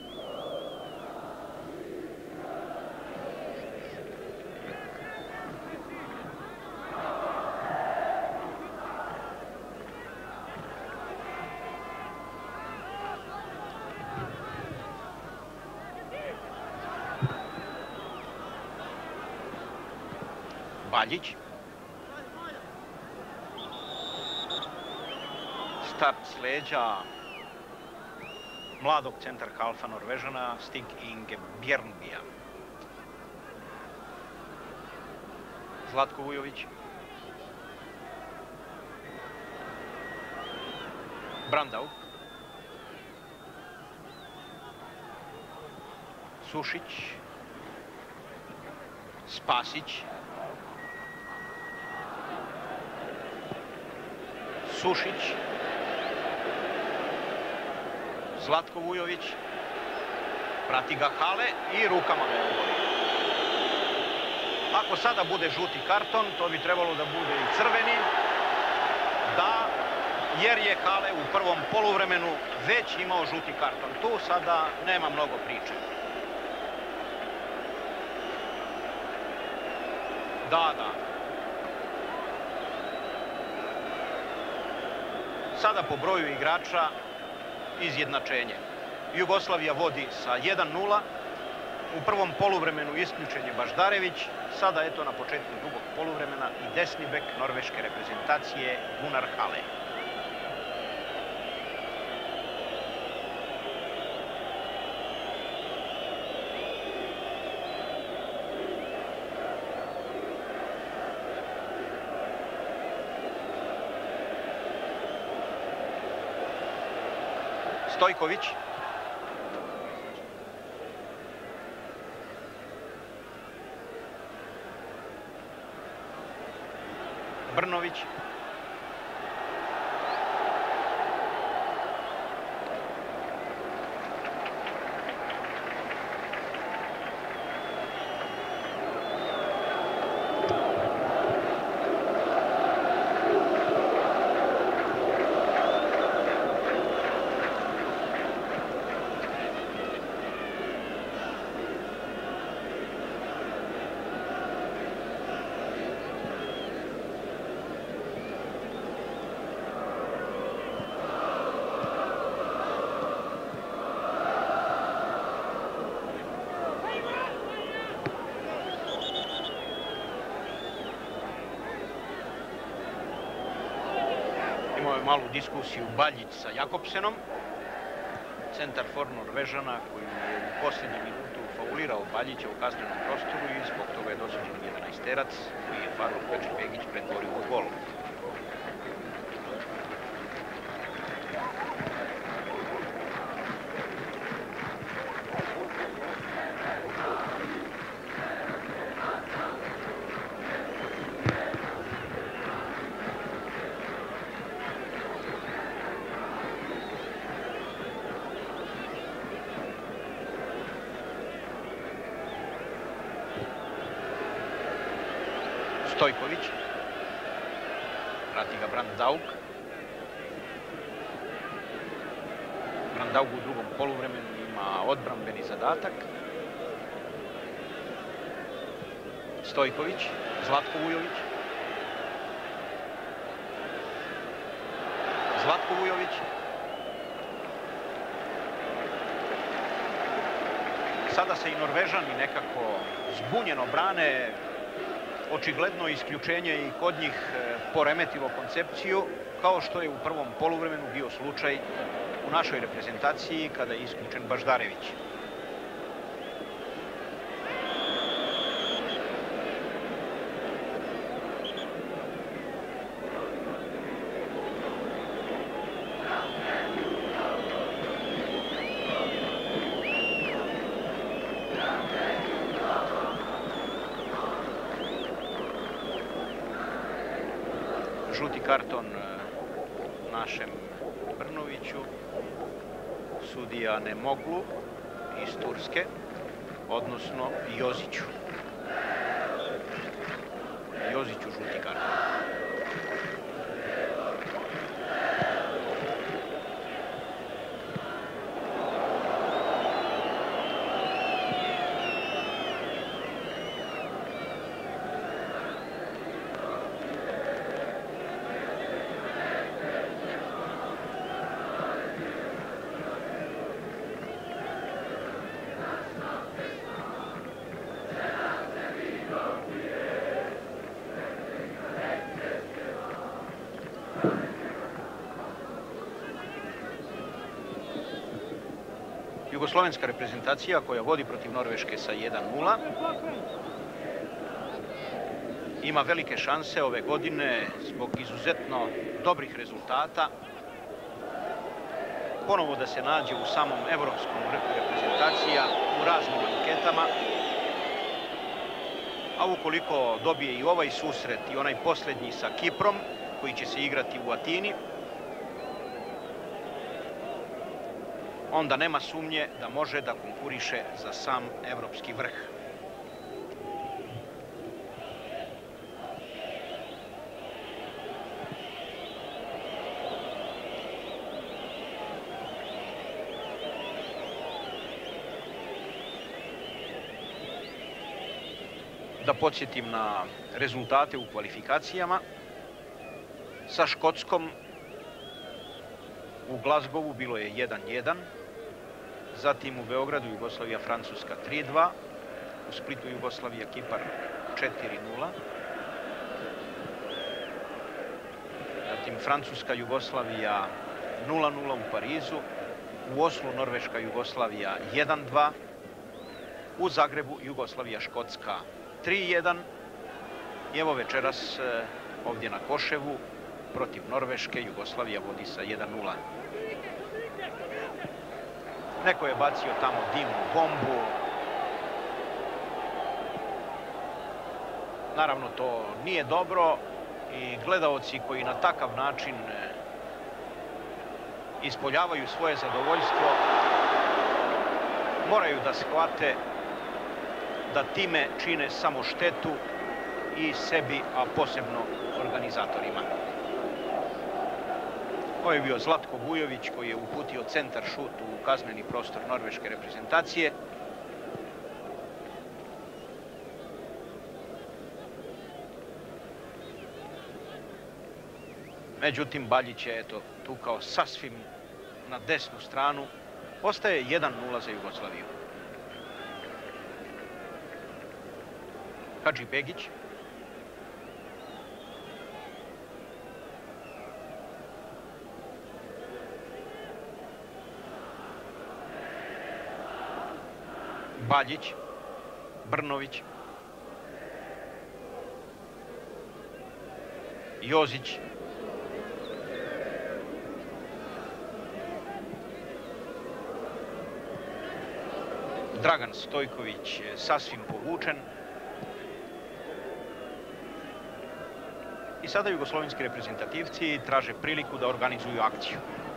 Baljić. Start s leđa mladog centar halfa Norvežana Stig Inge Bjernbija. Zlatko Vujović. Brandaug. Sušić. Spasić. Sušić. Zlatko Vujović. Prati ga Hale i rukama ga je ugodio. Ako sada bude žuti karton, to bi trebalo da bude i crveni. Da, jer je Hale u prvom poluvremenu već imao žuti karton. Tu sada nema mnogo priče. Da, da. Sada po broju igrača izjednačenje. Jugoslavija vodi sa jedan nula. U prvom poluvremenu isključen je Baždarević. Sada eto na početku drugog poluvremena i desni bek norveške reprezentacije Gunnar Hale. Stojković. Brnović. Imao je malu diskusiju Baljić sa Jakobsenom, centar for Norvežana koji je u posljednjem minutu faulirao Baljića u kaznenom prostoru i zbog toga je dosuđen jedanaesterac koji je Faruk Bečibegić pretvorio u gol. Stojković. Prati ga Brandaug. Brandaug u drugom poluvremenu ima odbrambeni zadatak. Stojković, Zlatko Vujović. Zlatko Vujović. Sada se i Norvežani nekako zbunjeno brane. Očigledno isključenje i kod njih poremetilo koncepciju, kao što je u prvom poluvremenu bio slučaj u našoj reprezentaciji kada je isključen Baždarević. Žuti karton našem Brnoviću, sudija Nemoglu iz Turske, odnosno Joziću. Joziću žuti karton. Jugoslovenska reprezentacija koja vodi protiv Norveške sa jedan nula. Ima velike šanse ove godine zbog izuzetno dobrih rezultata ponovo da se nađe u samom evropskom vrhu reprezentacija u raznim anketama. A ukoliko dobije i ovaj susret i onaj posljednji sa Kiprom koji će se igrati u Atini, onda nema sumnje da može da konkuriše za sam evropski vrh. Da podsjetim na rezultate u kvalifikacijama. Sa Škotskom u Glazgovu bilo je jedan jedan. Zatim u Beogradu Jugoslavija Francuska tri dva. U Splitu Jugoslavija Kipar četiri nula. Zatim Francuska Jugoslavija nula nula u Parizu. U Oslu Norveška Jugoslavija jedan dva. U Zagrebu Jugoslavija Škotska tri jedan. I evo večeras ovdje na Koševu protiv Norveške Jugoslavija vodi sa jedan nula. Neko je bacio tamo dimnu bombu. Naravno, to nije dobro i gledaoci koji na takav način ispoljavaju svoje zadovoljstvo moraju da shvate da time čine samo štetu i sebi, a posebno organizatorima. Ovo je bio Zlatko Vujović koji je uputio centar šut u kazneni prostor norveške reprezentacije. Međutim, Baljić je eto tukao sasvim na desnu stranu. Ostaje jedan nula za Jugoslaviju. Hadžibegić. Baljić, Brnović, Jozić, Dragan Stojković sasvim povučen. I sada jugoslovenski reprezentativci traže priliku da organizuju akciju.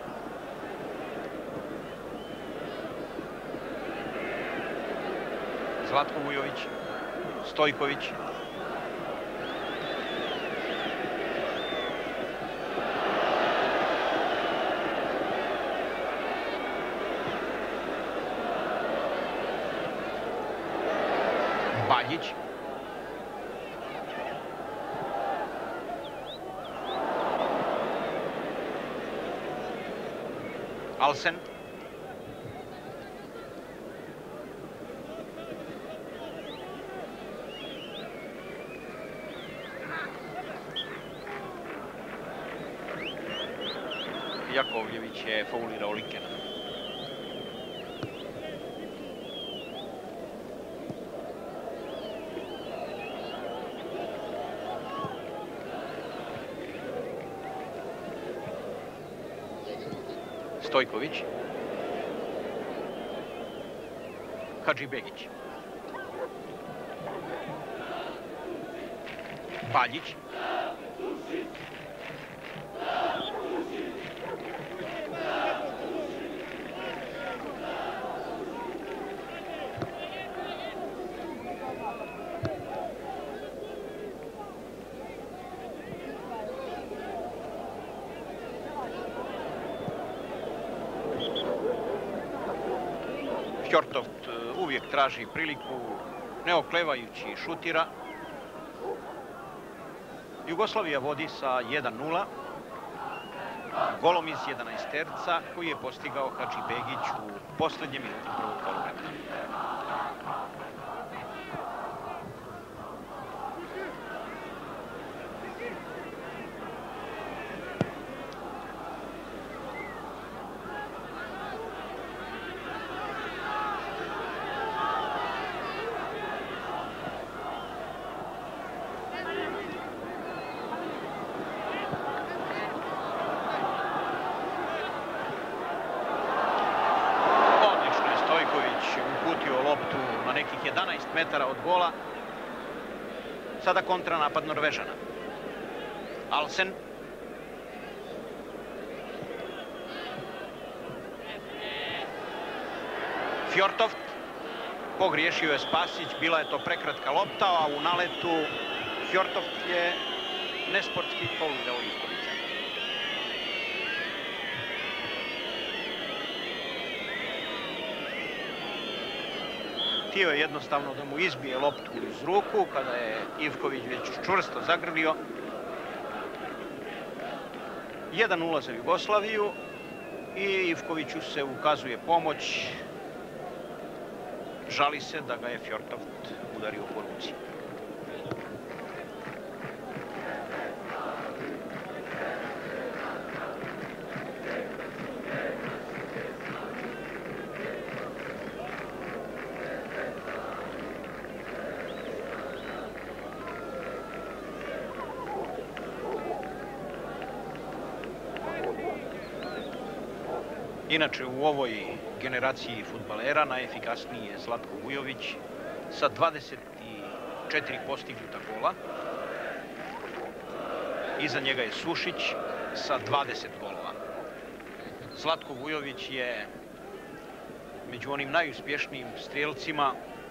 Zlatko Vujović, Stojković. Alsen. Jakovljević je faulirao Likena. Stojković. Hadžibegić. Baljić. Fjortoft uvijek traži priliku, neoklevajući šutira. Jugoslavija vodi sa jedan nula. Golom iz jedanaesterca koji je postigao Hadžibegić u posljednje minuti prvog poluvremena. jedanaest metara od gola. Sada kontranapad Norvežana. Alsen. Fjortoft. Pogriješio je Spasić, bila je to prekratka lopta, a u naletu Fjortoft je nesportski faulirao Ivkovića. Htio je jednostavno da mu izbije loptu iz ruku kada je Ivković već čvrsto zagrlio. jedan nula za Jugoslaviju i Ivkoviću se ukazuje pomoć. Žali se da ga je Fjortoft udario po ruci. Inače, u ovoj generaciji fudbalera najefikasniji je Zlatko Vujović sa dvadeset četiri postignuta gola. Iza njega je Sušić sa dvadeset golova. Zlatko Vujović je među onim najuspješnijim strijelcima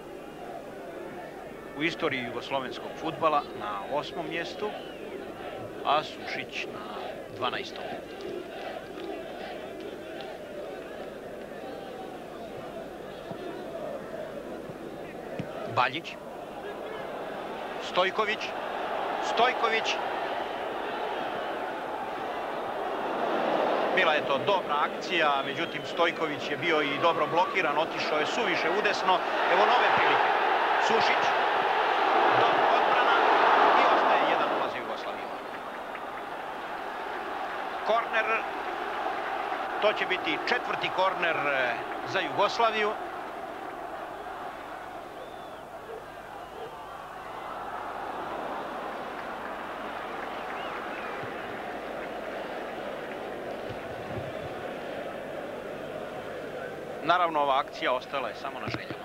u istoriji jugoslovenskog fudbala na osmom mjestu, a Sušić na dvanaestom. Baljić. Stojković. Stojković. Bila je to dobra akcija, međutim Stojković je bio i dobro blokiran, otišao je suviše udesno. Evo nove prilike. Sušić. Dobra odbrana i ostaje jedan nula za Jugoslaviju. Korner. To će biti četvrti korner za Jugoslaviju. Naravno, ova akcija ostala je samo na željama.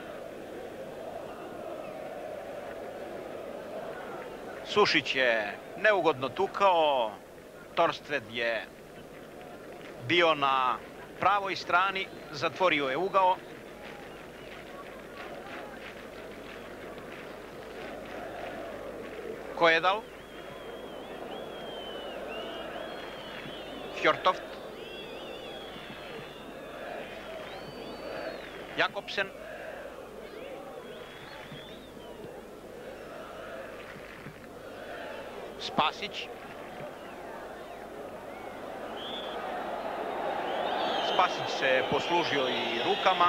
Sušić je neugodno tukao, Torstved je bio na pravoj strani, zatvorio je ugao. Kojedal. Fjortoft. Jakobsen. Spasić. Spasić se poslužio i rukama.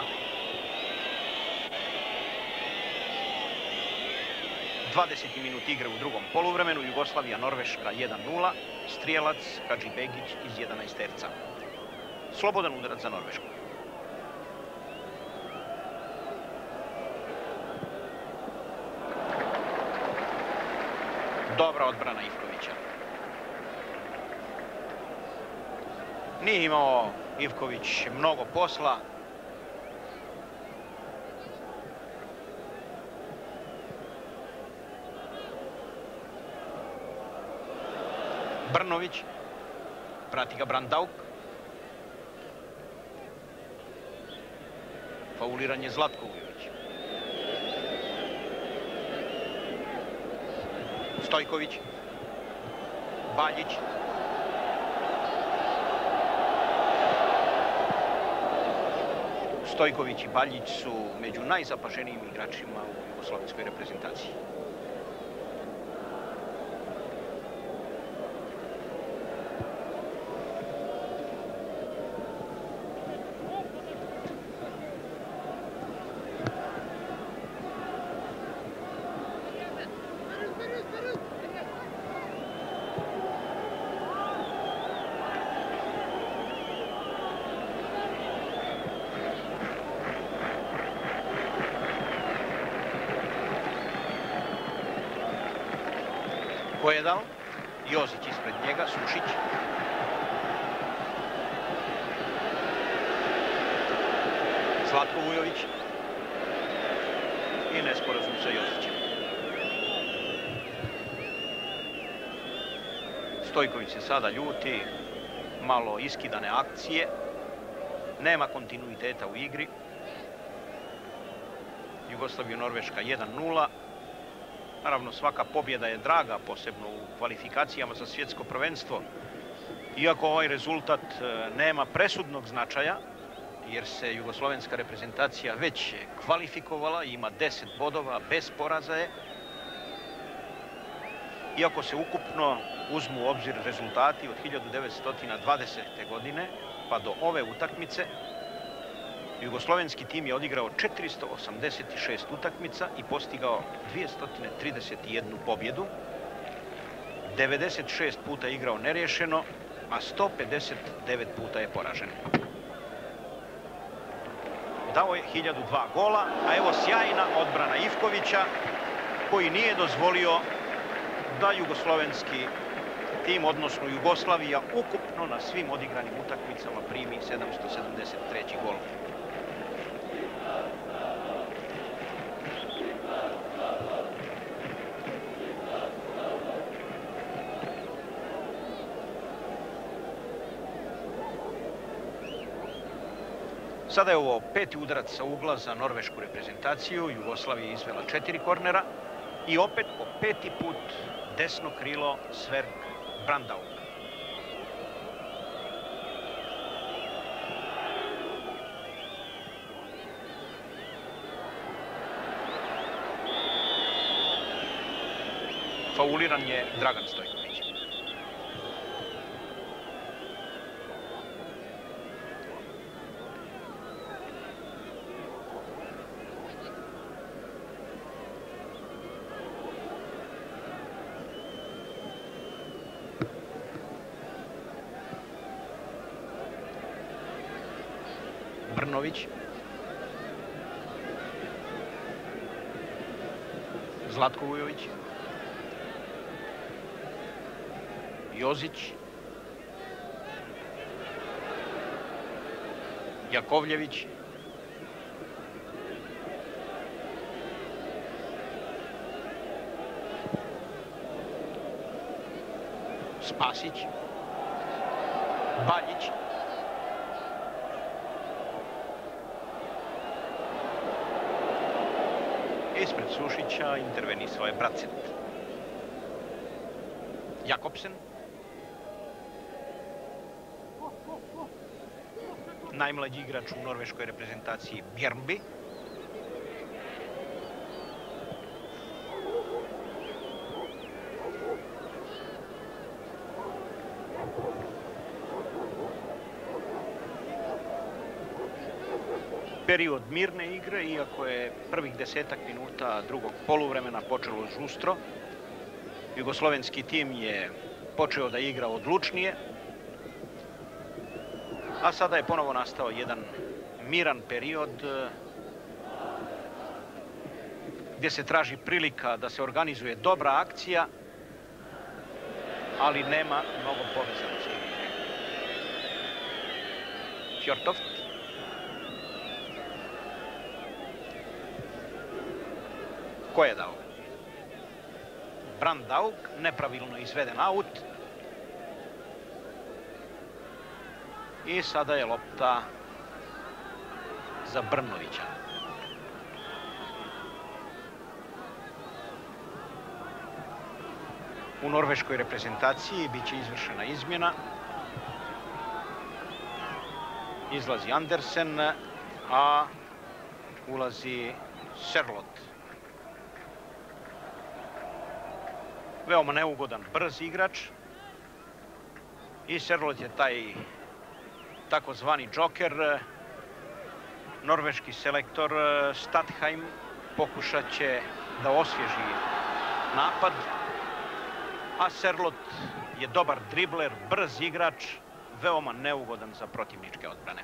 dvadeseti minut igre u drugom poluvremenu. Jugoslavija Norveška jedan nula. Strijelac Hadžibegić iz jedanaesterca. Slobodan udarac za Norvešku. Dobra odbrana Ivkovića. Nije imao Ivković mnogo posla. Brnović. Prati ga Brandauk. Fauliranje Zlatko Vujović. Stojković. Baljić. Stojković i Baljić su među najzapaženijim igračima u jugoslovenskoj reprezentaciji. Kojedal, Jozić ispred njega, Sušić. Zlatko Vujović. I nesporazum sa Jozićem. Stojković se sada ljuti, malo iskidane akcije. Nema kontinuiteta u igri. Jugoslavija Norveška jedan nula. Naravno, svaka pobjeda je draga, posebno u kvalifikacijama za svjetsko prvenstvo. Iako ovaj rezultat nema presudnog značaja, jer se jugoslovenska reprezentacija već kvalifikovala, ima deset bodova, bez poraza je. Iako se ukupno uzmu u obzir rezultati od hiljadu devetsto dvadesete. godine pa do ove utakmice, jugoslovenski tim je odigrao četiristo osamdeset šest utakmica i postigao dvjesto trideset jednu pobjedu. devedeset šest puta je igrao neriješeno, a sto pedeset devet puta je poražen. Dao je hiljadu dva gola, a evo sjajna odbrana Ivkovića, koji nije dozvolio da jugoslovenski tim, odnosno Jugoslavija, ukupno na svim odigranim utakmicama primi sedamsto sedamdeset treći gol. Sada je ovo peti udarac sa ugla za norvešku reprezentaciju. Jugoslavija je izvela četiri kornera i opet po peti put desno krilo Sverk Brandauk. Fauliran je Dragan Stojković. Brnović. Zlatko Vujović. Jozić. Jakovljević. Spasić. Baljić. Ispred Sušića intervenisao je Bracet. Jakobsen. Najmlađi igrač u norveškoj reprezentaciji Bjernby. period mirne igre, iako je prvih desetak minuta drugog poluvremena počelo žustro. Jugoslovenski tim je počeo da igra odlučnije, a sada je ponovo nastao jedan miran period gdje se traži prilika da se organizuje dobra akcija, ali nema mnogo povezanosti. Fjortoft. Ko je dao? Brandaug, nepravilno izveden aut. I sada je lopta za Brnovića. U norveškoj reprezentaciji bit će izvršena izmjena. Izlazi Andersen, a ulazi Sørloth. Veoma neugodan, brz igrač. I Sørloth je taj takozvani džoker. Norveški selektor Stadheim pokušat će da osvježi napad. A Sørloth je dobar dribler, brz igrač, veoma neugodan za protivničke odbrane.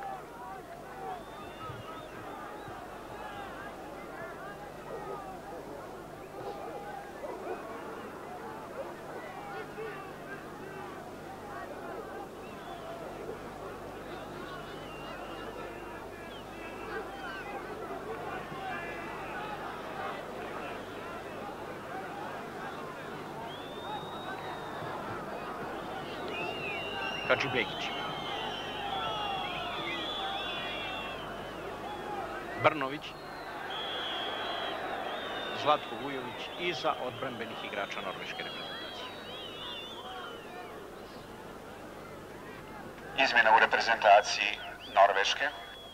Hadžibegić. Brnović. Zlatko Vujović iza odbrambenih igrača norveške reprezentacije. Izmjena u reprezentaciji Norveške.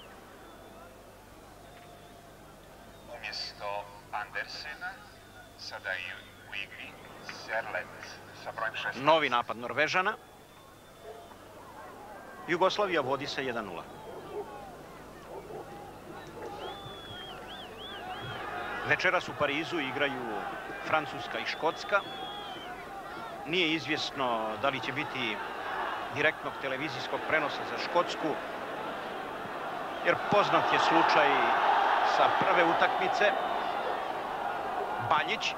Umjesto Andersena sada je u igri Sørloth sa brojem šesnaest. Novi napad Norvežana. Jugoslavija vodi sa jedan nula. Večeras u Parizu igraju Francuska i Škotska. Nije izvjesno da li će biti direktnog televizijskog prenosa za Škotsku, jer poznat je slučaj sa prve utakmice. Baljić.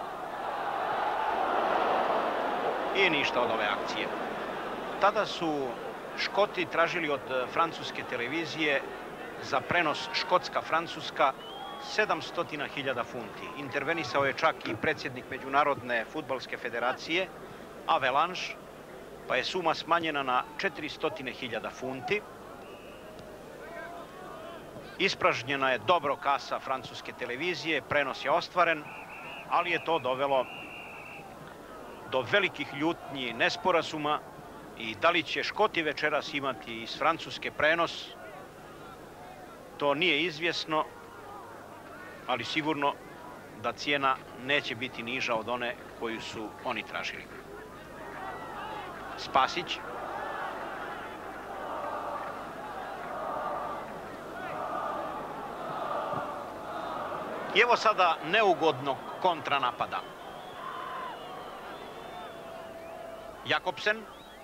I ništa od ove akcije. Tada su Škoti tražili od francuske televizije za prenos Škotska-Francuska sedamsto hiljada funti. Intervenisao je čak i predsjednik Međunarodne fudbalske federacije, Avalanche, pa je suma smanjena na četiristo hiljada funti. Ispražnjena je dobro kasa francuske televizije, prenos je ostvaren, ali je to dovelo do velikih ljutnji, nesporazuma. I da li će Škoti večeras imati iz Francuske prenos, to nije izvjesno, ali sigurno da cijena neće biti niža od one koju su oni tražili. Spasić. I evo sada neugodnog kontranapada. Jakobsen.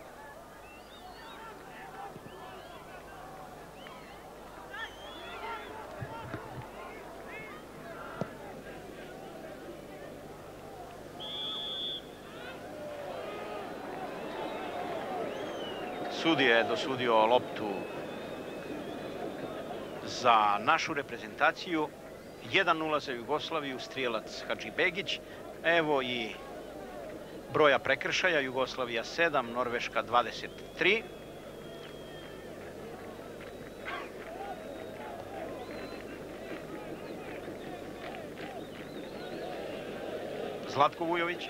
Sudija je dosudio loptu za našu reprezentaciju. jedan nula za Jugoslaviju, strijelac Hadžibegić. Evo i broja prekršaja. Jugoslavija sedam, Norveška dvadeset tri. Zlatko Vujović.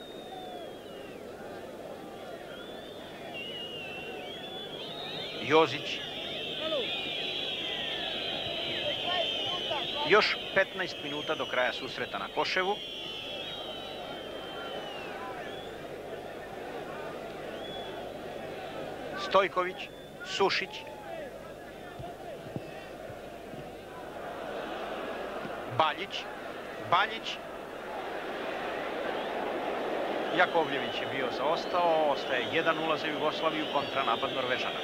Jozić. Još petnaest minuta do kraja susreta na Koševu. Stojković, Sušić. Baljić. Baljić. Jakovljević je bio zaostao. Ostaje jedan nula za Jugoslaviju, kontra napad Norvežana.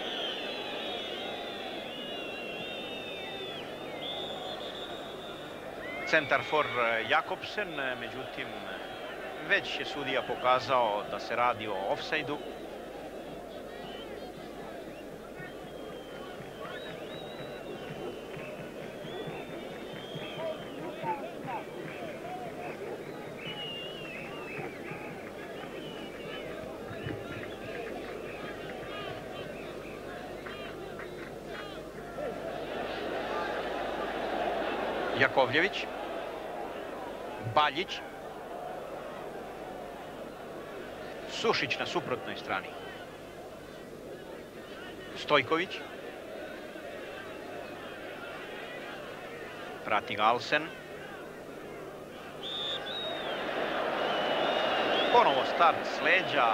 Centar for Jakobsen, međutim, već je sudija pokazao da se radi o ofsajdu. Jakovljević. Baljić. Sušić na suprotnoj strani. Stojković. Prati ga Alsen. Ponovo start s leđa.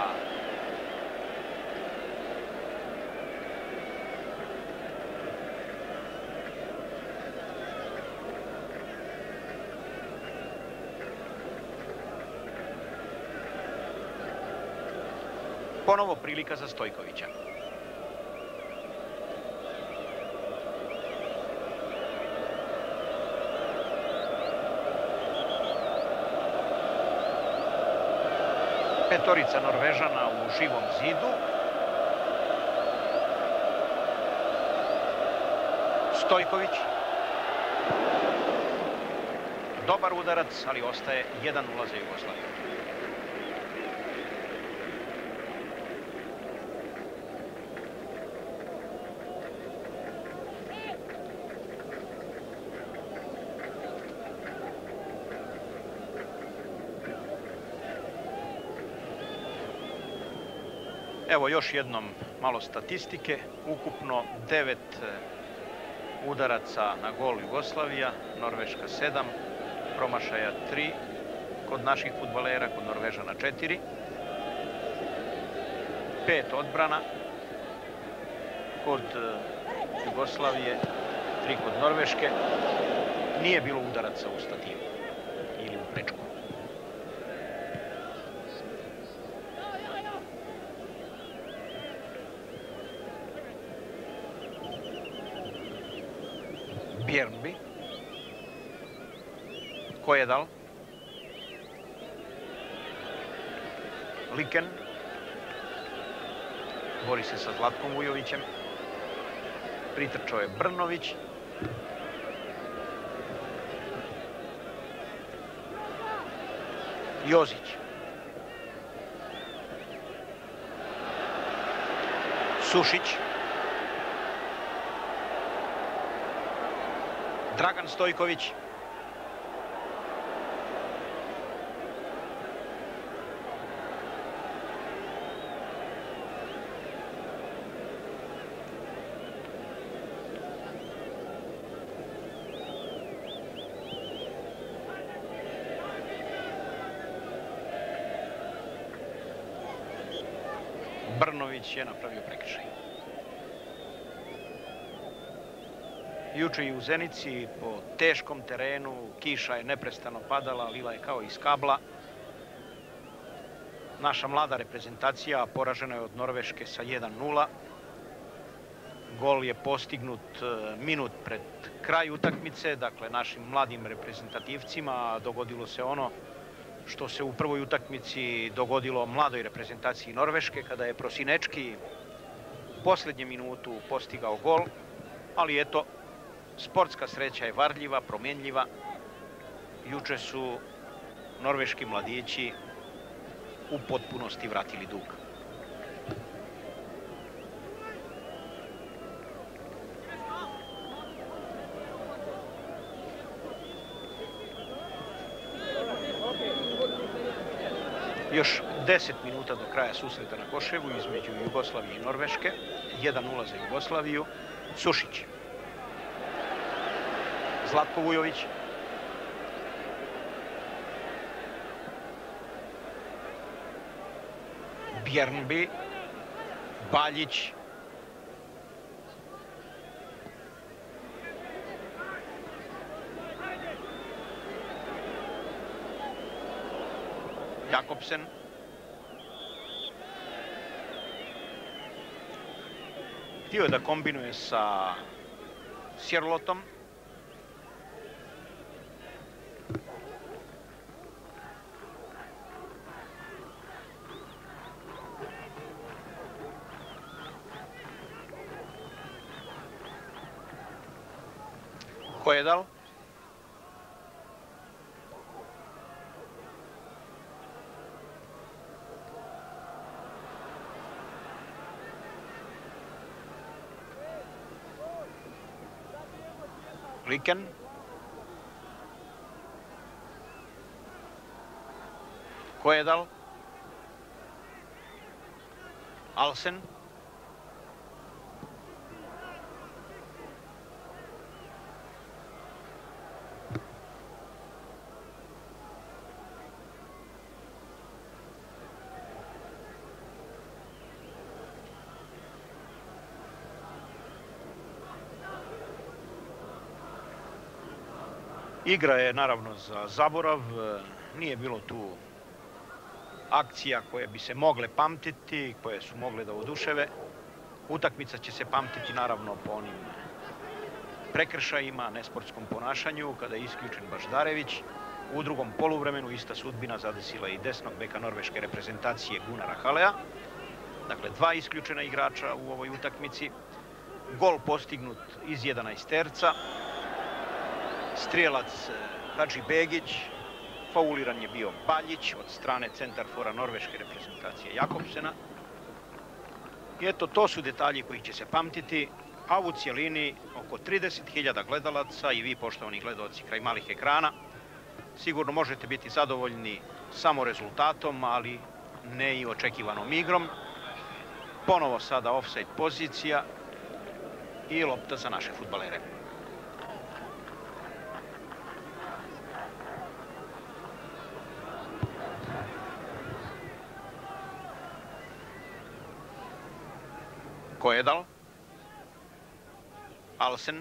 Ponovo prilika za Stojkovića. Petorica Norvežana u živom zidu. Stojković. Dobar udarac, ali ostaje jedan nula za Jugoslaviju. Evo još jednom malo statistike. Ukupno devet udaraca na gol Jugoslavija, Norveška sedam, promašaja tri kod naših fudbalera, kod Norvežana četiri. Pet odbrana kod Jugoslavije, tri kod Norveške. Nije bilo udaraca u stativu ili u prečku. Bjernby. Kojedal. Liken. Bori se sa Zlatkom Vujovićem. Pritrčao je Brnović. Jozić. Sušić. Dragan Stojković. Brnović je napravio prekršaj. Juče i u Zenici po teškom terenu, kiša je neprestano padala, lila je kao iz kabla. Naša mlada reprezentacija poražena je od Norveške sa jedan nula. Gol je postignut minut pred kraj utakmice, dakle našim mladim reprezentativcima dogodilo se ono što se u prvoj utakmici dogodilo mladoj reprezentaciji Norveške, kada je Prosinečki u posljednjem minutu postigao gol, ali eto, sportska sreća je varljiva, promjenljiva. Juče su norveški mladići u potpunosti vratili dug. Još deset minuta do kraja susreta na Koševu između Jugoslavije i Norveške. jedan nula za Jugoslaviju. Sušić. Zlatko Vujović. Bjernby. Baljić. Jakobsen. Htio je da kombinuje sa Sjerlotom. Kojedal. Liken. Kojedal. Alsen. Igra je naravno za zaborav, nije bilo tu akcija koje bi se mogle pamtiti, koje su mogle da oduševe. Utakmica će se pamtiti naravno po onim prekršajima, nesportskom ponašanju, kada je isključen Baždarević. U drugom poluvremenu ista sudbina zadesila i desnog beka norveške reprezentacije Gunara Halea. Dakle, dva isključena igrača u ovoj utakmici. Gol postignut iz jedanaesterca. Strijelac Hadži Begić, fauliran je bio Baljić od strane centarfora norveške reprezentacije Jakobsena. I eto, to su detalji koji će se pamtiti, a u cijelini oko trideset hiljada gledalaca i vi, poštovani gledalci, kraj malih ekrana, sigurno možete biti zadovoljni samo rezultatom, ali ne i očekivanom igrom. Ponovo sada ofsajd pozicija i lopta za naše fudbalere. Kojedal. Alsen.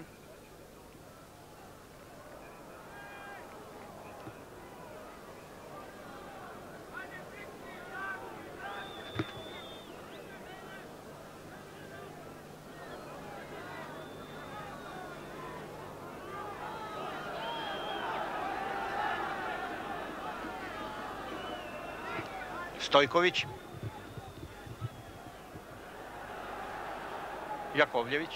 Stojković. Jakovljević.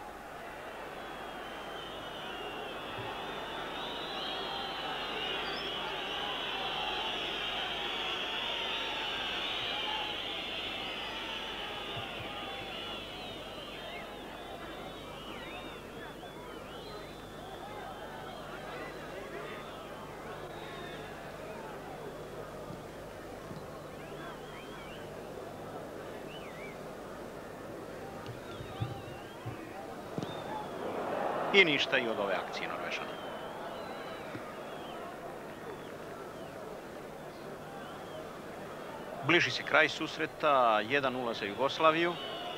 I ništa i od ove akcije Norvežana. Bliži se kraj susreta, jedan nula za Jugoslaviju.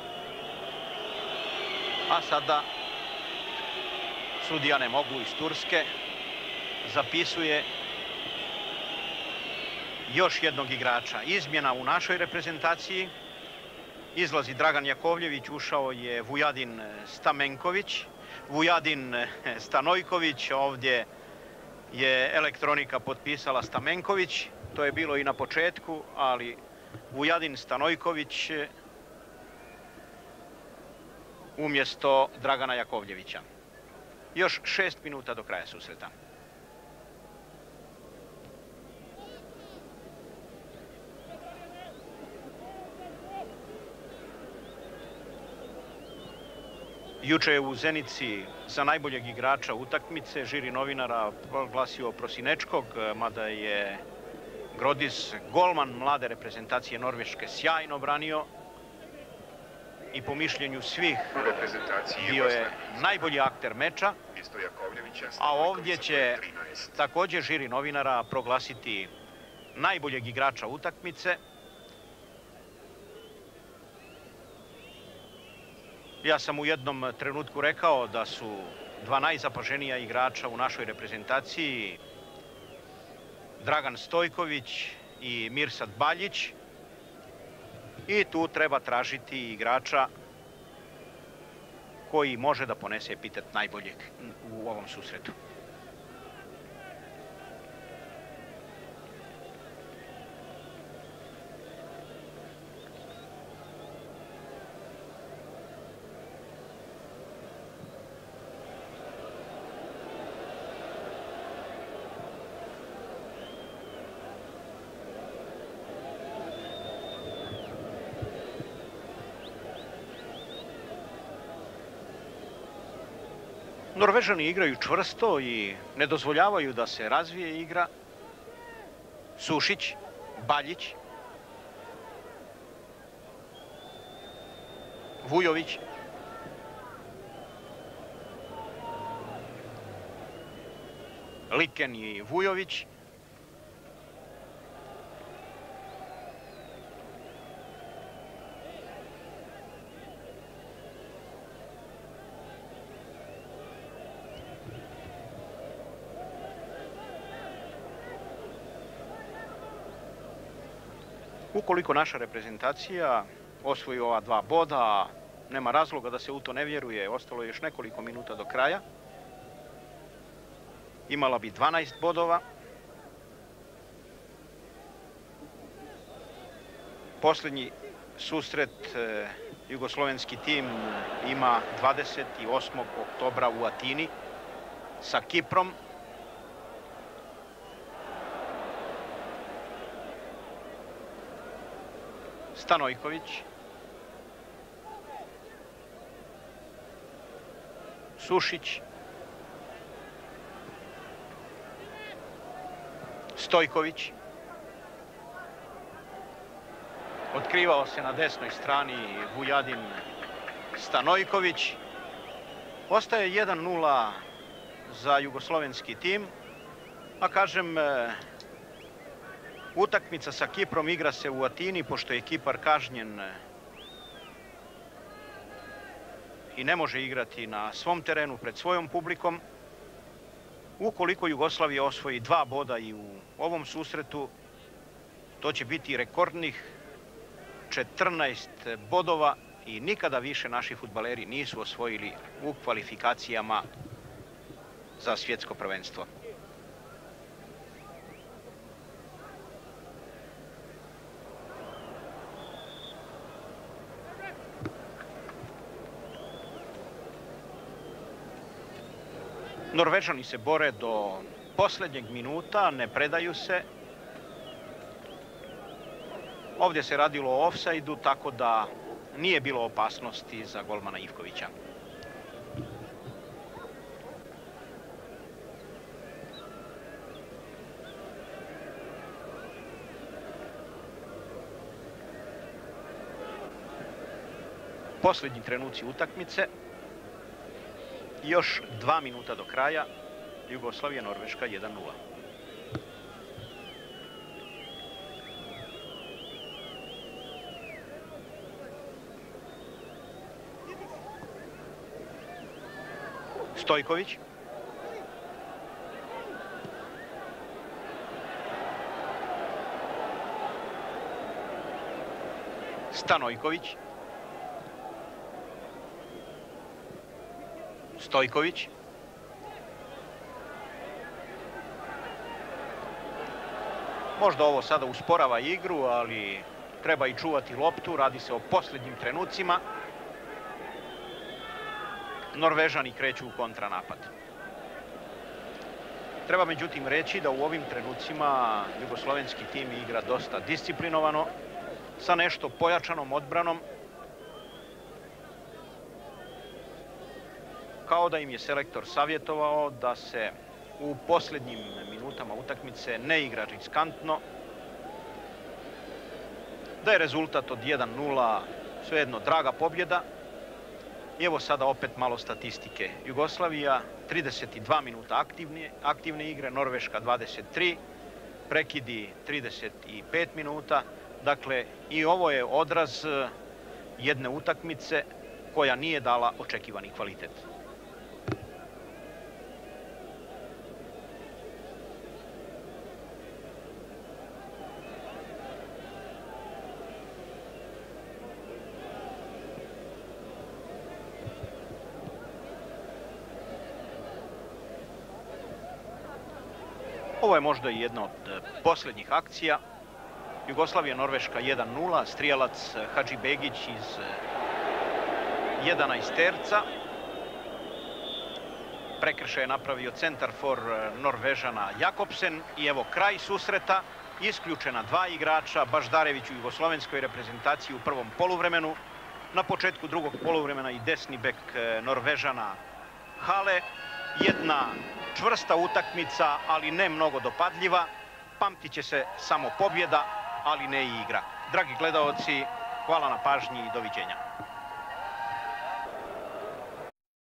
A sada sudija Nemoglu iz Turske zapisuje još jednog igrača. Izmjena u našoj reprezentaciji. Izlazi Dragan Jakovljević, ušao je Vujadin Stamenković. Vujadin Stanojković, ovdje je elektronika potpisala Stamenković, to je bilo i na početku, ali Vujadin Stanojković umjesto Dragana Jakovljevića. Još šest minuta do kraja susreta. Juče je u Zenici za najboljeg igrača utakmice žiri novinara proglasio Prosinečkog, mada je Grodis, golman mlade reprezentacije Norveške, sjajno branio i po mišljenju svih bio je najbolji akter meča. A ovdje će također žiri novinara proglasiti najboljeg igrača utakmice. Ja sam u jednom trenutku rekao da su dva najzapaženija igrača u našoj reprezentaciji Dragan Stojković i Mirsad Baljić. I tu treba tražiti igrača koji može da ponese epitet najboljeg u ovom susretu. Norvežani igraju čvrsto i ne dozvoljavaju da se razvije igra. Sušić, Baljić, Vujović, Liken i Vujović. Ukoliko naša reprezentacija osvoji ova dva boda, nema razloga da se u to ne vjeruje, ostalo je još nekoliko minuta do kraja. Imala bi dvanaest bodova. Posljednji susret jugoslovenski tim ima dvadeset osmog oktobra u Atini sa Kiprom. Stanojković, Sušić, Stojković. Otkrivao se na desnoj strani Vujadin Stanojković. Ostaje jedan nula za jugoslovenski tim, a kažem, utakmica sa Kiprom igra se u Atini, pošto je Kipar kažnjen i ne može igrati na svom terenu pred svojom publikom. Ukoliko Jugoslavija osvoji dva boda i u ovom susretu, to će biti rekordnih četrnaest bodova i nikada više naši fudbaleri nisu osvojili u kvalifikacijama za svjetsko prvenstvo. Norvežani se bore do posljednjeg minuta, ne predaju se. Ovdje se radilo o ofsajdu, tako da nije bilo opasnosti za golmana Ivkovića. Posljednji trenuci utakmice. Još dva minuta do kraja. Jugoslavija, Norveška jedan nula. Stojković. Stanojković. Stojković. Možda ovo sada usporava igru, ali treba i čuvati loptu. Radi se o posljednjim trenucima. Norvežani kreću u kontranapad. Treba međutim reći da u ovim trenucima jugoslovenski tim igra dosta disciplinovano, sa nešto pojačanom odbranom, kao da im je selektor savjetovao da se u posljednjim minutama utakmice ne igra riskantno, da je rezultat od jedan nula svejedno draga pobjeda. I evo sada opet malo statistike. Jugoslavija trideset dva minuta aktivne, aktivne igre, Norveška dvadeset tri, prekidi trideset pet minuta. Dakle, i ovo je odraz jedne utakmice koja nije dala očekivani kvalitet. Ovo je možda i jedna od posljednjih akcija. Jugoslavija-Norveška jedan nula, strijelac Hadžibegić iz jedanaesterca. Prekršaj je napravio centar for Norvežana Jakobsen i evo kraj susreta. Isključena dva igrača, Baždarević u jugoslovenskoj reprezentaciji u prvom poluvremenu. Na početku drugog poluvremena i desni bek Norvežana Hale. Jedna čvrsta utakmica, ali ne mnogo dopadljiva. Pamtit će se samo pobjeda, ali ne i igra. Dragi gledaoci, hvala na pažnji i doviđenja.